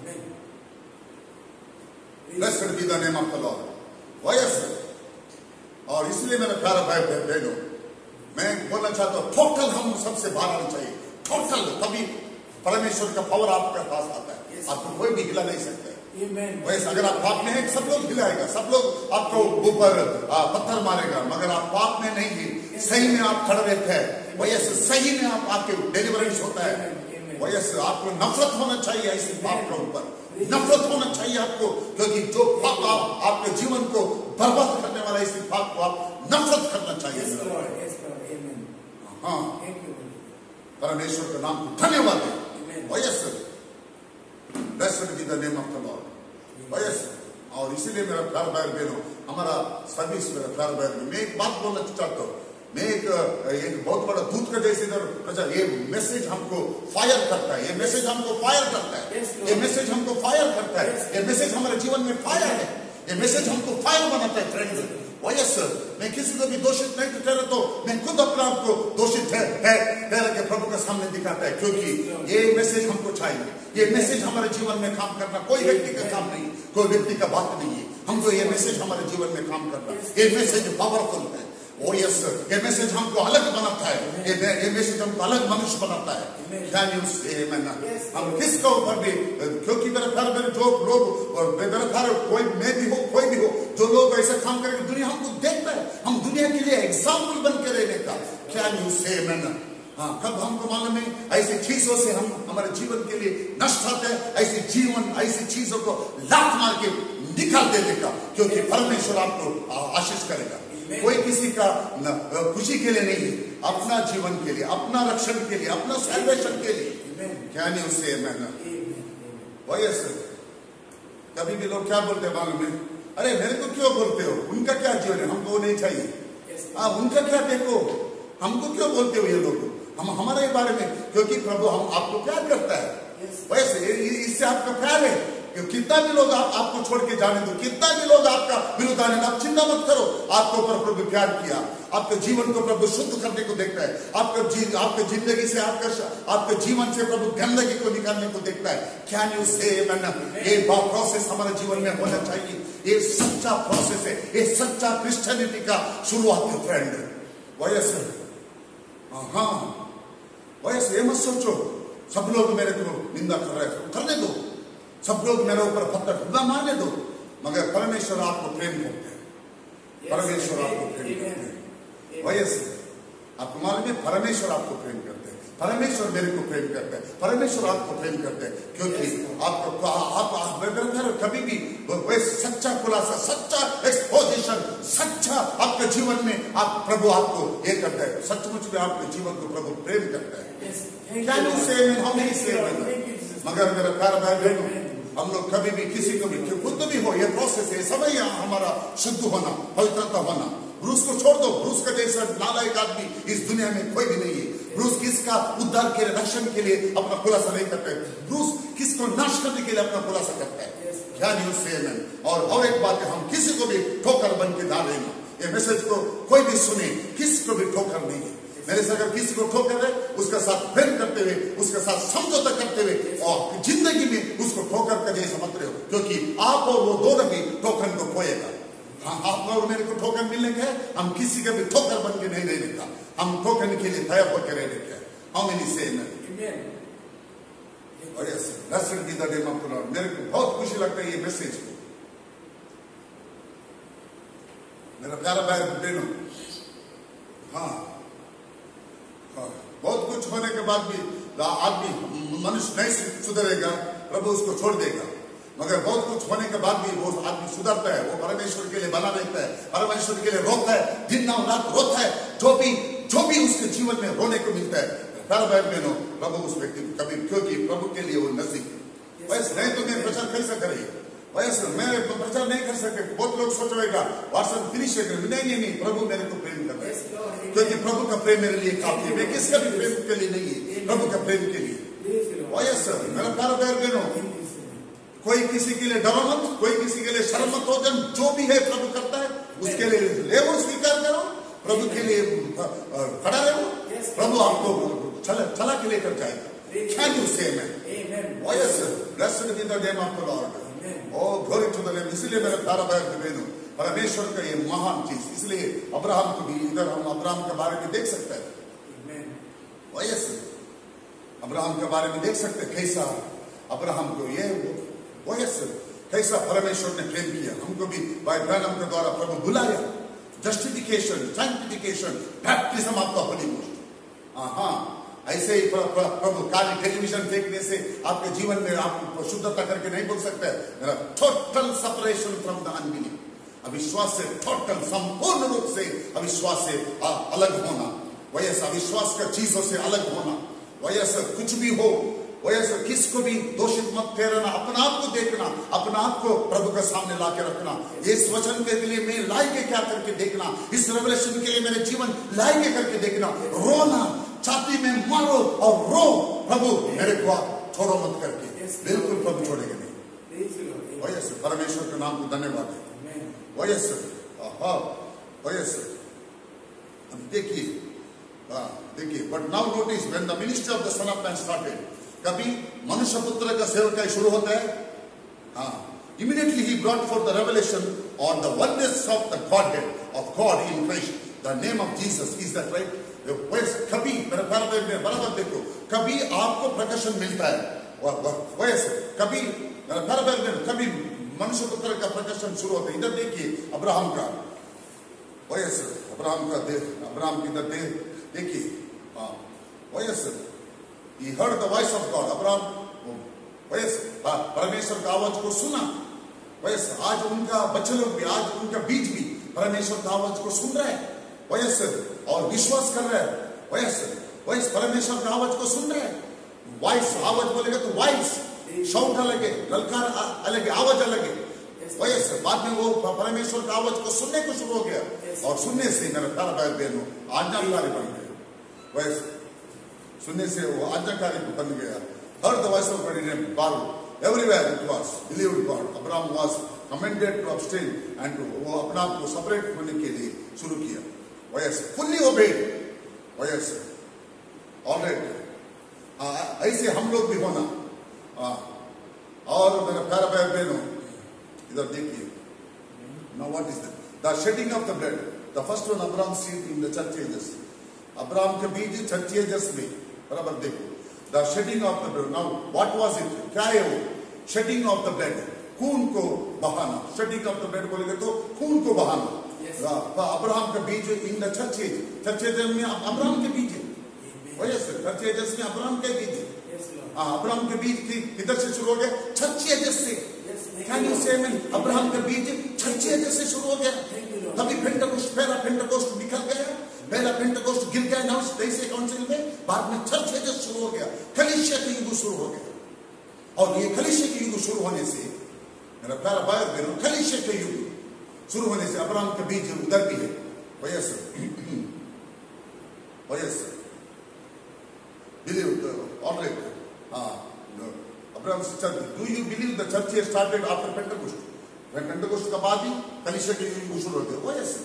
blessed be the name of the Lord. वैसे और इसलिए मेरा प्यारा भाई बहनों, मैं बोलना चाहता हूं टोटल हम सबसे बाहर आना चाहिए. टोटल, तभी परमेश्वर का पावर आपके पास आता है. आपको कोई भी हिला नहीं सकता है. वैसे अगर आप पाप में हैं, सब लोग हिलाएगा, सब लोग आपको ऊपर पत्थर मारेगा, मगर आप पाप में नहीं है, सही में आप खड़े रहते हैं. वैसे सही में आप आपके डिलीवरेंस होता है. वैसे आपको नफरत होना चाहिए ऐसे पाप के ऊपर, नफरत होना चाहिए आपको, क्योंकि जो पाप आप आपके जीवन को बर्बाद करने वाला इस पाप को आप नफरत करना चाहिए. हाँ, परमेश्वर के नाम को धन्यवाद है. वैसे blessed be the name of the Lord. वैसे और इसीलिए मेरा प्यार भाई बहनों, हमारा सर्विस मेरा प्यार भाई बहनों, मैं एक बात बोलना चाहता हूँ. मैं एक एक बहुत बड़ा दूध का जैसे इधर ये मैसेज हमको फायर करता है. ये मैसेज हमको फायर करता है. ये मैसेज हमको फायर करता है. ये मैसेज हमारे जीवन में फायर है. ये मैसेज हमको फायर बनाता है फ्रेंड्स. वैसे मैं किसी को भी दोषित नहीं ठहरा, तो मैं खुद अपने आप को दोषित है ठहरा के प्रभु के सामने दिखाता है, क्योंकि ये मैसेज हमको चाहिए. ये मैसेज हमारे जीवन में काम करना कोई व्यक्ति का काम नहीं, कोई व्यक्ति का बात नहीं है. हमको ये मैसेज हमारे जीवन में काम करना, ये मैसेज पावरफुल है. ओ यस, ये मैसेज हमको अलग बनाता है. ये ये मैसेज हमको अलग मनुष्य बनाता है. कैन यू से आमेन? हम किसका ऊपर भी, क्योंकि मेरे घर में जो लोग, मेरे घर कोई मैं भी हो कोई भी हो, जो लोग ऐसा काम करेंगे दुनिया हमको देखता है. हम दुनिया के लिए एग्जाम्पल बन के रहने का. कैन यू से आमेन? हाँ, कब हमको मालूम है ऐसी चीजों से हम हमारे जीवन के लिए नष्ट होते हैं, ऐसी जीवन ऐसी चीजों को लात मार के निकाल देने का, क्योंकि परमेश्वर आपको आशीष करेगा। कोई किसी का खुशी के लिए नहीं है, अपना जीवन के लिए, अपना रक्षण के लिए, अपना सैल्वेशन के लिए। क्या नहीं उससे मेहनत वही सर। कभी भी लोग क्या बोलते हैं मालूम है, अरे मेरे को क्यों बोलते हो, उनका क्या जीवन है, हमको वो नहीं चाहिए। हाँ, उनका क्या देखो, हमको क्यों बोलते हो ये लोग, हम हमारे बारे में, क्योंकि प्रभु हम आपको प्यार करता है। वैसे इससे आपका प्यार है कि कितना भी लोग आप, आपको छोड़ के जाने दो, कितना भी लोग आपका विरुद्ध आने दो, आप चिंता मत करो। आपके ऊपर प्रभु प्यार किया, आपके जीवन को प्रभु शुद्ध करने को देखता है, आपके जी, आपके जिंदगी से, आपका आपके जीवन से प्रभु गंदगी को निकालने को देखता है। क्या नहीं उससे ये प्रोसेस हमारे जीवन में होना चाहिए। ये सच्चा प्रोसेस है, ये सच्चा क्रिश्चियनिटी का शुरुआत है फ्रेंड। वैसे हाँ वैसे ये मत सोचो सब लोग मेरे को निंदा कर रहे हैं, करने दो, सब लोग मेरे ऊपर पत्थर मारने दो, मगर परमेश्वर आपको प्रेम करते हैं। परमेश्वर आपको प्रेम करते हैं। वैसे आपको मालूम है परमेश्वर आपको प्रेम करते हैं, परमेश्वर मेरे को प्रेम करते हैं, परमेश्वर आपको प्रेम करते हैं, क्योंकि आपको आप, आप कभी भी वैसे सच्चा खुलासा, सच्चा एक्सपोजिशन, सच्चा आपके जीवन में आप प्रभु आपको ये करता है, सचमुच में आपके जीवन को प्रभु प्रेम करता है। क्या नहीं से हम नहीं से मगर मेरा प्यार भाई बहनों, हम लोग कभी भी किसी को भी खुद भी हो, ये प्रोसेस है, समय हमारा शुद्ध होना, पवित्रता होना। रूस को छोड़ दो, रूस का जैसा नालायक आदमी इस दुनिया में कोई भी नहीं है। रूस किसका उद्धार के लिए, रक्षण के लिए अपना खुलासा नहीं करता है, रूस किसको नाश करने के लिए अपना खुलासा करता है। क्या न्यूज से और और एक बात है, हम किसी को भी ठोकर बन के ना लेना। ये मैसेज को कोई भी सुने, किसी को भी ठोकर नहीं है। मेरे से अगर किसी को ठोकर है, उसके साथ प्रेम करते हुए, उसके साथ समझौता करते हुए, और जिंदगी में उसको ठोकर का जैसे मत रहे हो, क्योंकि आप और वो दोनों भी ठोकर को खोएगा। हाँ, आप और मेरे को ठोकर मिलने के, हम किसी का भी ठोकर बन के नहीं रहने का, हम ठोकर के लिए तैयार होकर रहने का। हाउ मेनी से मेरे को बहुत खुशी लगता है ये मैसेज को। मेरा प्यारा भाई बहनों, हाँ हाँ, बहुत कुछ होने के बाद भी आदमी मनुष्य नहीं सुधरेगा, प्रभु उसको छोड़ देगा, मगर बहुत कुछ होने के बाद भी वो आदमी सुधरता है, वो परमेश्वर के लिए बना रहता है, परमेश्वर के लिए रोता है, दिन रात रोता है, जो भी जो भी उसके जीवन में रोने को मिलता है। प्यारे भाई बहनों, प्रभु उस व्यक्ति को कभी, क्योंकि प्रभु के लिए वो नजदीक है। वैसे नहीं तो मैं प्रचार कैसे करें, वैसे मैं प्रचार नहीं कर सकते। बहुत लोग सोचेगा व्हाट्सएप फिनिश है, नहीं नहीं नहीं, प्रभु मेरे को प्रेम कर रहे हैं, क्योंकि प्रभु का प्रेम मेरे लिए काफी है। मैं किसका भी प्रेम के लिए नहीं है, प्रभु का प्रेम के लिए। वैसे मेरा प्यारा भाई बहनों, कोई किसी के लिए डरो मत, कोई किसी के लिए शर्म मत हो। जो भी है प्रभु करता है, उसके लिए ले वो स्वीकार करो, प्रभु के लिए खड़ा रहो, प्रभु आपको चला चला के लेकर जाएगा। Can you say amen? Amen. Oh yes, sir. Blessed be the name of the Lord. Amen. Oh glory to the name. इसलिए मेरे प्यारा भाई बहनों, परमेश्वर का ये महान चीज, इसलिए अब्राहम को भी इधर हम अब्राहम के बारे में देख सकते हैं। Amen. Oh yes, sir. Abraham के बारे में देख सकते हैं कैसा अब्राहम को ये वो yes, sir. कैसा परमेश्वर ने प्रेम किया, हमको भी भाई ब्रैनम के द्वारा प्रभु बुलाया। Justification, sanctification, baptism of the Holy Ghost. हाँ, ऐसे ही प्रभु काली टेलीविजन देखने से आपके जीवन में आप शुद्धता करके नहीं बोल सकते। मेरा total separation from the unbelief, अविश्वास से टोटल संपूर्ण रूप से अविश्वास से अलग होना, वैसे अविश्वास का चीजों से अलग होना, वैसे कुछ भी हो वैसे किसको भी दोषित मत ठहराना, अपना आप को देखना, अपना आप को प्रभु के सामने ला के रखना। इस वचन के लिए मैं लायक क्या करके देखना, इस रेवलेशन के लिए मेरे जीवन लायक करके देखना, रोना, छाती में मारो और रो, प्रभु मेरे को आप छोड़ो मत करके, बिल्कुल प्रभु छोड़ेंगे नहीं। वैसे परमेश्वर के नाम को धन्यवाद है। वैसे वैसे अब देखिए देखिए but now notice when the ministry of the sun of Man started, कभी मनुष्य पुत्र का सेवकाई शुरू होता है, हाँ, immediately he brought forth the revelation on the oneness of the Godhead of God in Christ, the name of Jesus. Is that right? वैसे कभी मेरे बराबर में बराबर देखो, कभी आपको प्रकाशन मिलता है, वैसे कभी मेरे बराबर में कभी मनुष्य पुत्र का प्रकाशन शुरू होता है। इधर देखिए अब्राहम का, वैसे अब्राहम का देख, अब्राहम की इधर देखिए, वयस he heard the voice of God. Abraham वयस परमेश्वर का आवाज को सुना. वयस आज उनका बच्चे लोग भी, आज उनका बीज भी परमेश्वर का आवाज को सुन रहे हैं. वयस और विश्वास कर रहे हैं. वयस वयस परमेश्वर का आवाज को सुन रहे हैं. वॉइस आवाज बोलेगा तो वॉइस शाउट अलगे, ललकार अलगे, आवाज अलगे. वयस बाद में वो परमेश्वर का आवाज को सुनने को शुरू हो गया और सुनने से मेरा प्यारा भाई बहनों आज्ञाकारी बन गए. वयस सुनने से वो आज्ञाकारी बन गया. Heard the voice of God in a battle. Everywhere it was believed God. Abraham was commanded to abstain and to वो अपना आप को सेपरेट होने के लिए शुरू किया. वयस fully obeyed. वयस all right. ऐसे हम लोग भी होना. और मेरा प्यारा भाई बहनों इधर देखिए. Now what is that? The shedding of the blood. The first one Abraham seed in the church ages. Abraham के बीज चर्च एजेस में बराबर देखो. The shedding of the blood. Now what was it? क्या है वो? Shedding of the blood. खून को बहाना. Shedding of the blood बोलेंगे तो खून को बहाना. अब्राहम का बीज in the church age. Church ages में अब्राहम के बीज है. वही सर चर्च एजेस में अब्राहम के बीज है. अब्राहम के बीज किधर से शुरू हो गया? चर्च एजेस से. Can you say amen? Abraham का बीज चर्च एजेस से शुरू हो गया. तभी पेंटेकोस्ट, पहला पेंटेकोस्ट निकल गया. पहला पेंटेकोस्ट गिर गया ना तेईस काउंसिल में. बाद में चर्च एजेस शुरू हो गया. कलीसिया का युग शुरू हो गया. और ये कलीसिया के युग शुरू होने से मेरा प्यारा भाई बहनों कलीसिया के युग शुरू होने से अब्राहम का बीज उधर भी है. वही सर वही सर बिलीव ऑलराइट. हाँ Abraham said, do you believe the church has started after Pentecost? When Pentecost का बाद ही कलीसिया के युग शुरू हो गया. वो ऐसे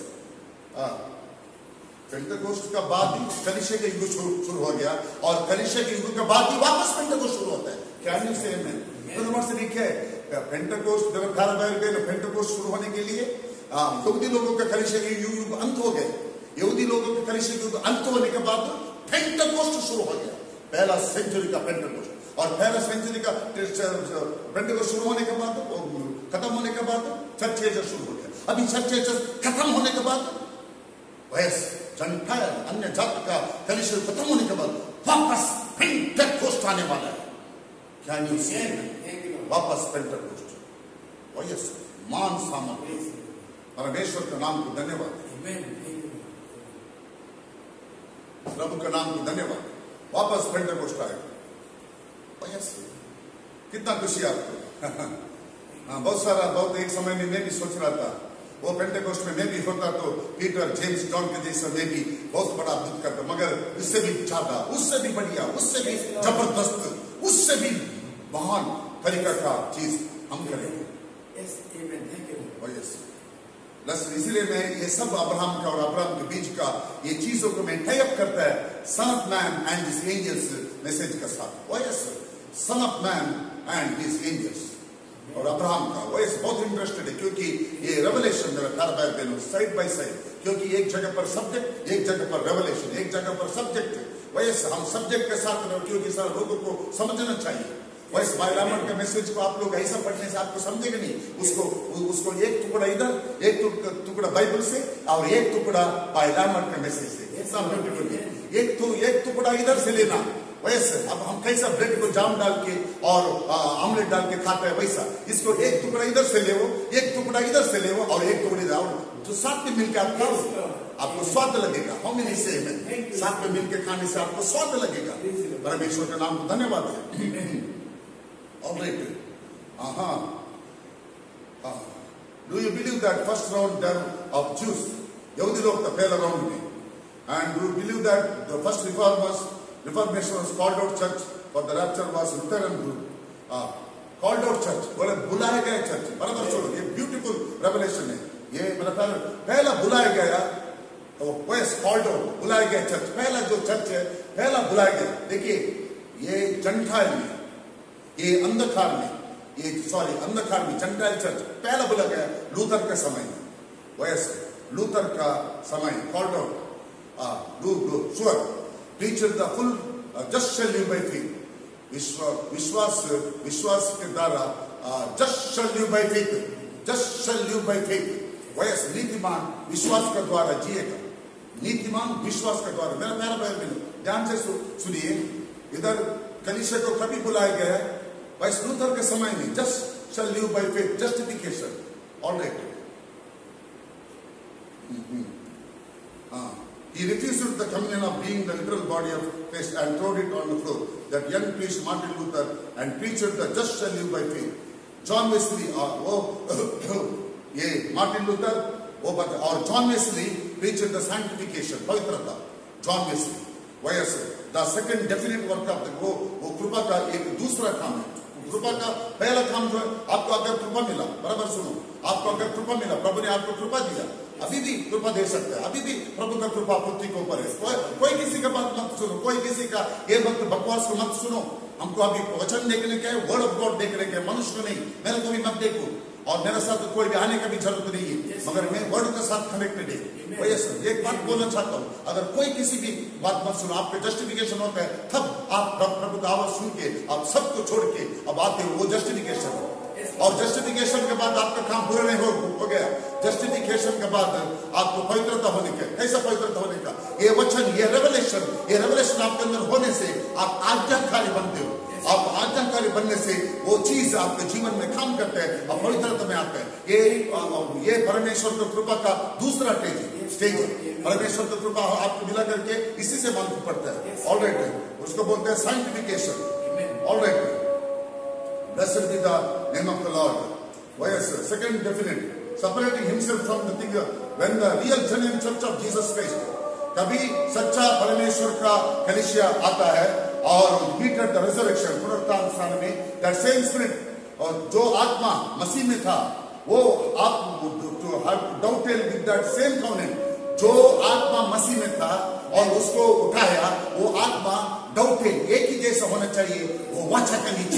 पेंटेकोस्ट का बाद ही कलीसिया के युग शुरू हो गया और कलीसिया के युग के बाद ही वापस पेंटेकोस्ट शुरू होता है. क्या नहीं से में तो नंबर से लिखे है पेंटेकोस्ट जब अठारह बार गए पेंटेकोस्ट शुरू होने के लिए यहूदी लोगों का कलीसिया के युग अंत हो गए. यहूदी लोगों के कलीसिया के युग अंत होने के बाद पेंटेकोस्ट शुरू हो गया. पहला सेंचुरी का पेंटेकोस्ट. और पहला सेंचुरी का पेंटेकोस्ट शुरू होने के बाद खत्म होने के बाद चर्च एजेस शुरू हो गया. अभी चर्च एजेस खत्म होने के बाद वैस जंटाइल अन्य जात का कलीसिया खत्म होने के बाद वापस पेंटेकोस्ट आने वाला है. क्या न्यूज़ है? वापस पेंटेकोस्ट. वैस मान सामर्थ्य परमेश्वर का नाम को धन्यवाद. प्रभु का नाम को धन्यवाद. वापस पेंटेकोस्ट आएगा. यस कितना खुशी आपको. हाँ बहुत सारा बहुत एक समय में मैं भी सोच रहा था वो पेंटेकोस्ट में मैं भी होता तो पीटर जेम्स जॉन के जैसा मैं भी बहुत बड़ा अद्भुत करता. मगर उससे भी ज्यादा, उससे भी बढ़िया, उससे भी जबरदस्त, उससे भी महान तरीका का चीज हम करेंगे. इसीलिए मैं ये सब अब्राहम का और अब्राहम के बीच का ये चीजों को मैं टाइप करता है Son of Man and his angels message का साथ. वयस Son of Man and his angels और अब्राहम का वयस बहुत इंटरेस्टेड है क्योंकि ये रेवलेशन मेरा प्यारा भाई बहनों साइड बाय साइड. क्योंकि एक जगह पर सब्जेक्ट, एक जगह पर रेवलेशन, एक जगह पर सब्जेक्ट. वयस हम सब्जेक्ट के साथ क्योंकि सारे लोगों को समझना चाहिए. वैसे बाइलामर के मैसेज को आप लोग ऐसा पढ़ने से आपको समझेगा नहीं. उसको उसको एक टुकड़ा इधर, एक टुकड़ा बाइबल से और एक टुकड़ा बाइलामर के मैसेज से. एक तो एक टुकड़ा इधर से लेना. वैसे अब हम कैसा ब्रेड को जाम डाल के और आमलेट डाल के खाते हैं वैसा इसको एक टुकड़ा इधर से ले वो, एक टुकड़ा इधर से ले वो और एक टुकड़ी जो साथ में मिलकर आप खाओ आपको स्वाद लगेगा. हम नहीं से साथ में मिलकर खाने से आपको स्वाद लगेगा. परमेश्वर के नाम को धन्यवाद है. All right. Uh-huh. Uh, do you believe that first round there of Jews, यहूदी लोग तो पहला राउंड में, and do you believe that the first reformers, reformation was called out church for the rapture was Lutheran group, uh, called out church, बोले बुलाए गए church. बराबर छोड़ो, ये beautiful revelation है. ये मतलब पहला बुलाया गया तो वैस called out बुलाया गया चर्च. पहला जो चर्च है पहला बुलाया गया. देखिए ये जंटाइल में, ये अंधकार में, ये सॉरी अंधकार में जंटाइल चर्च पहला बोला गया लूथर के समय में. वैसे लूथर का समय called out do do sure preacher the full just shall live by faith. विश्वास विश्वास के द्वारा just shall live by faith, just shall live by faith. वैसे नीतिमान विश्वास के द्वारा जिएगा. नीतिमान विश्वास के द्वारा. मेरा प्यारा भाई बहनों ध्यान से सुनिए, इधर कलीसिया को कभी बुलाया गया है वाइस लूथर के समय में, just shall live by faith, justification, alright. हाँ, he refused the communion of being the literal body of Christ and threw it on the floor. That young priest Martin Luther and preached the just shall live by faith. John Wesley, वो ये Martin Luther वो बता, और John Wesley preached the sanctification, पवित्रता। John Wesley, वैसे the second definite work of the वो वो कृपा का एक दूसरा काम है। कृपा का पहला काम जो है, आपको अगर कृपा मिला, बराबर सुनो, आपको अगर कृपा मिला, प्रभु ने आपको कृपा दिया, अभी भी कृपा दे सकते हैं, अभी भी प्रभु का कृपा पृथ्वी के ऊपर है। कोई कोई किसी का बात मत सुनो, कोई किसी का ये वक्त बकवास को मत सुनो। हमको अभी वचन देखने के, वर्ड ऑफ गॉड देखने के, मनुष्य को नहीं। मेरे को भी मत देखो, और मेरे साथ कोई भी आने का भी जरूरत नहीं है, मगर मैं वर्ड के साथ कनेक्टेड है। एक बात बोलना चाहता हूँ, अगर कोई किसी भी बात मत सुनो, आपका जस्टिफिकेशन होता है, तब आप प्रभु का आवाज सुन के, आप सबको छोड़ के अब आते हो, वो जस्टिफिकेशन है। और जस्टिफिकेशन के बाद आपका काम पूरा नहीं हो, हो गया। जस्टिफिकेशन के बाद आपको पवित्रता होने का, कैसा पवित्रता होने का, ये वचन, ये रेवलेशन, ये रेवलेशन आपके अंदर होने से आप आज्ञाकारी बनते हो। आप आज्ञाकारी बनने से वो चीज आपके जीवन में काम करते हैं, अब पवित्रता में आते हैं। ये ये परमेश्वर की कृपा का दूसरा स्टेज है, स्टेज है। परमेश्वर की कृपा आपको मिला करके इसी से मालूम पड़ता है, ऑलराइट। उसको बोलते हैं sanctification, alright. Blessed be the name of the Lord. Yes, second definite, separating himself from the thing, when the real genuine church of Jesus Christ, कभी सच्चा परमेश्वर का कलीसिया आता है और meet at the resurrection, पुनरुत्थान स्थान में, that same spirit, और जो आत्मा मसीह में था, वो आप to have doubted with that same covenant, जो आत्मा मसीह में था और उसको उठाया, वो आत्मा डाउटे एक ही जैसा होना चाहिए, वो वाचा के नीचे।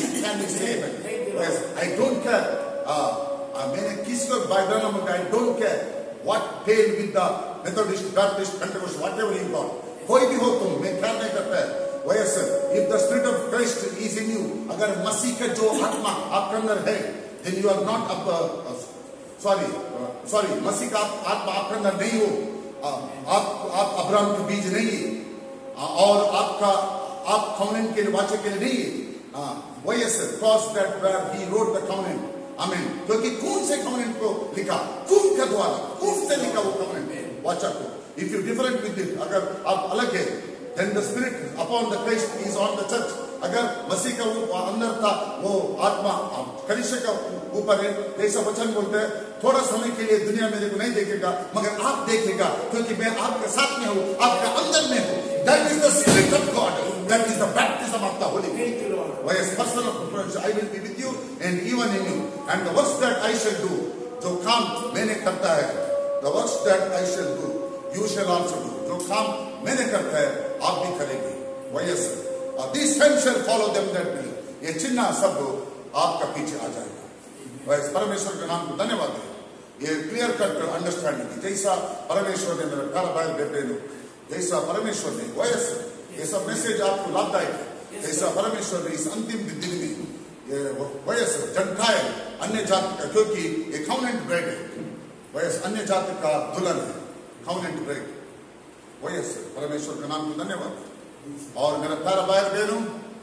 आई डोंट केयर, मैंने किसको बाइबल में, I don't care what fell with the Methodist, Baptist, Pentecost, whatever you got, कोई भी हो तुम, मैं ख्याल नहीं करता है। वैसे if the spirit of Christ is in you, अगर मसीह का जो आत्मा आपके अंदर है, then you are not up, sorry sorry मसीह का आत्मा आपके अंदर नहीं हो, आप आप अब्राहम के बीज नहीं है, और आपका आप कॉवेनेंट के वाचे के लिए नहीं है। वही है cause that where he wrote the covenant, आमीन। क्योंकि कौन से कॉवेनेंट को लिखा, कौन के द्वारा, कौन से लिखा वो कॉवेनेंट वाचा को। If you different with it, अगर आप अलग है, then the spirit upon the Christ is on the church. अगर मसीह का वो अंदर था, वो आत्मा कलीसिया का ऊपर है, जैसा वचन बोलते हैं, थोड़ा समय के लिए दुनिया मेरे को नहीं देखेगा, मगर आप देखेगा, क्योंकि मैं आपके साथ में हूँ, आपके अंदर में हूँ। That is the spirit of God. That is the baptism of the Holy Spirit. Whereas personal preference, I will be with you and even in you. And the works that I shall do, जो काम मैंने करता है, the works that I shall do, you shall also do. जो काम मैंने करता है, आप भी करेंगे। Whereas these signs shall follow them that believe. ये चिन्ह सब आपका पीछे आ जाएगा। Whereas परमेश्वर के नाम को धन्यवाद है। ये क्लियर कट अंडरस्टैंडिंग, जैसा परमेश्वर ने मेरा घर बाहर बेटे लो, जैसा परमेश्वर ने, वैसे ये सब मैसेज आपको लाभदायक है। जैसा परमेश्वर ने इस अंतिम दिन में वैसे जंटाइल अन्य जाति का, क्योंकि ये कॉवेनेंट ब्रेड है, वैसे अन्य जाति का दुल्हन है, कॉवेनेंट ब्रेड। वैसे परमेश्वर के नाम को धन्यवाद। और मेरा प्यारा भाई बहनों,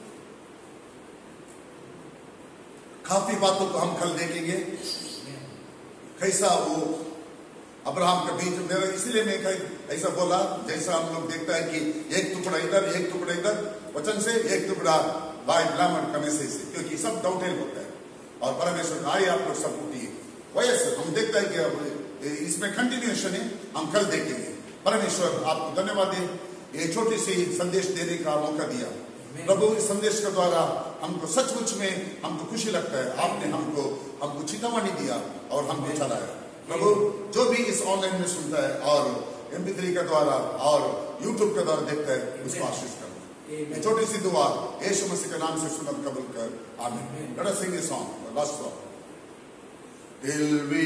काफी बातों को हम कल देखेंगे, कैसा वो अब्राहम का बीज, मेरा इसलिए मैं ऐसा बोला, जैसा हम लोग देखता है कि एक टुकड़ा इधर, एक टुकड़ा इधर, वचन से एक टुकड़ा भाई ब्राह्मण का मैसेज से, क्योंकि सब डाउटेल होता है। और परमेश्वर आए आप लोग सब उठिए, वैसे हम देखता है कि इसमें कंटिन्यूएशन है, हम कल देखेंगे। परमेश्वर आपको धन्यवाद है, ये छोटी सी संदेश देने का मौका दिया। प्रभु इस संदेश के द्वारा हमको सचमुच में हमको खुशी लगता है, आपने हमको हमको चेतावनी दिया और हमको चलाया। प्रभु जो भी इस ऑनलाइन में सुनता है और एम पी थ्री के द्वारा और यूट्यूब के द्वारा देखता है, उसको आशीष करना। छोटी सी दुआ यीशु मसीह के नाम से सुनत कबूल कर, आमीन। Let us sing this song, last song. Till we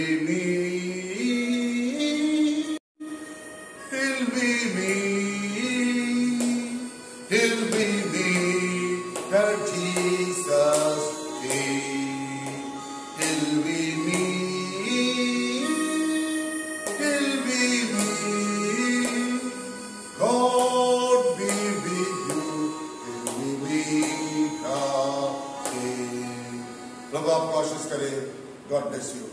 meet, till we meet, till we meet at Jesus' feet, till we meet, till we meet, God be with God bless you.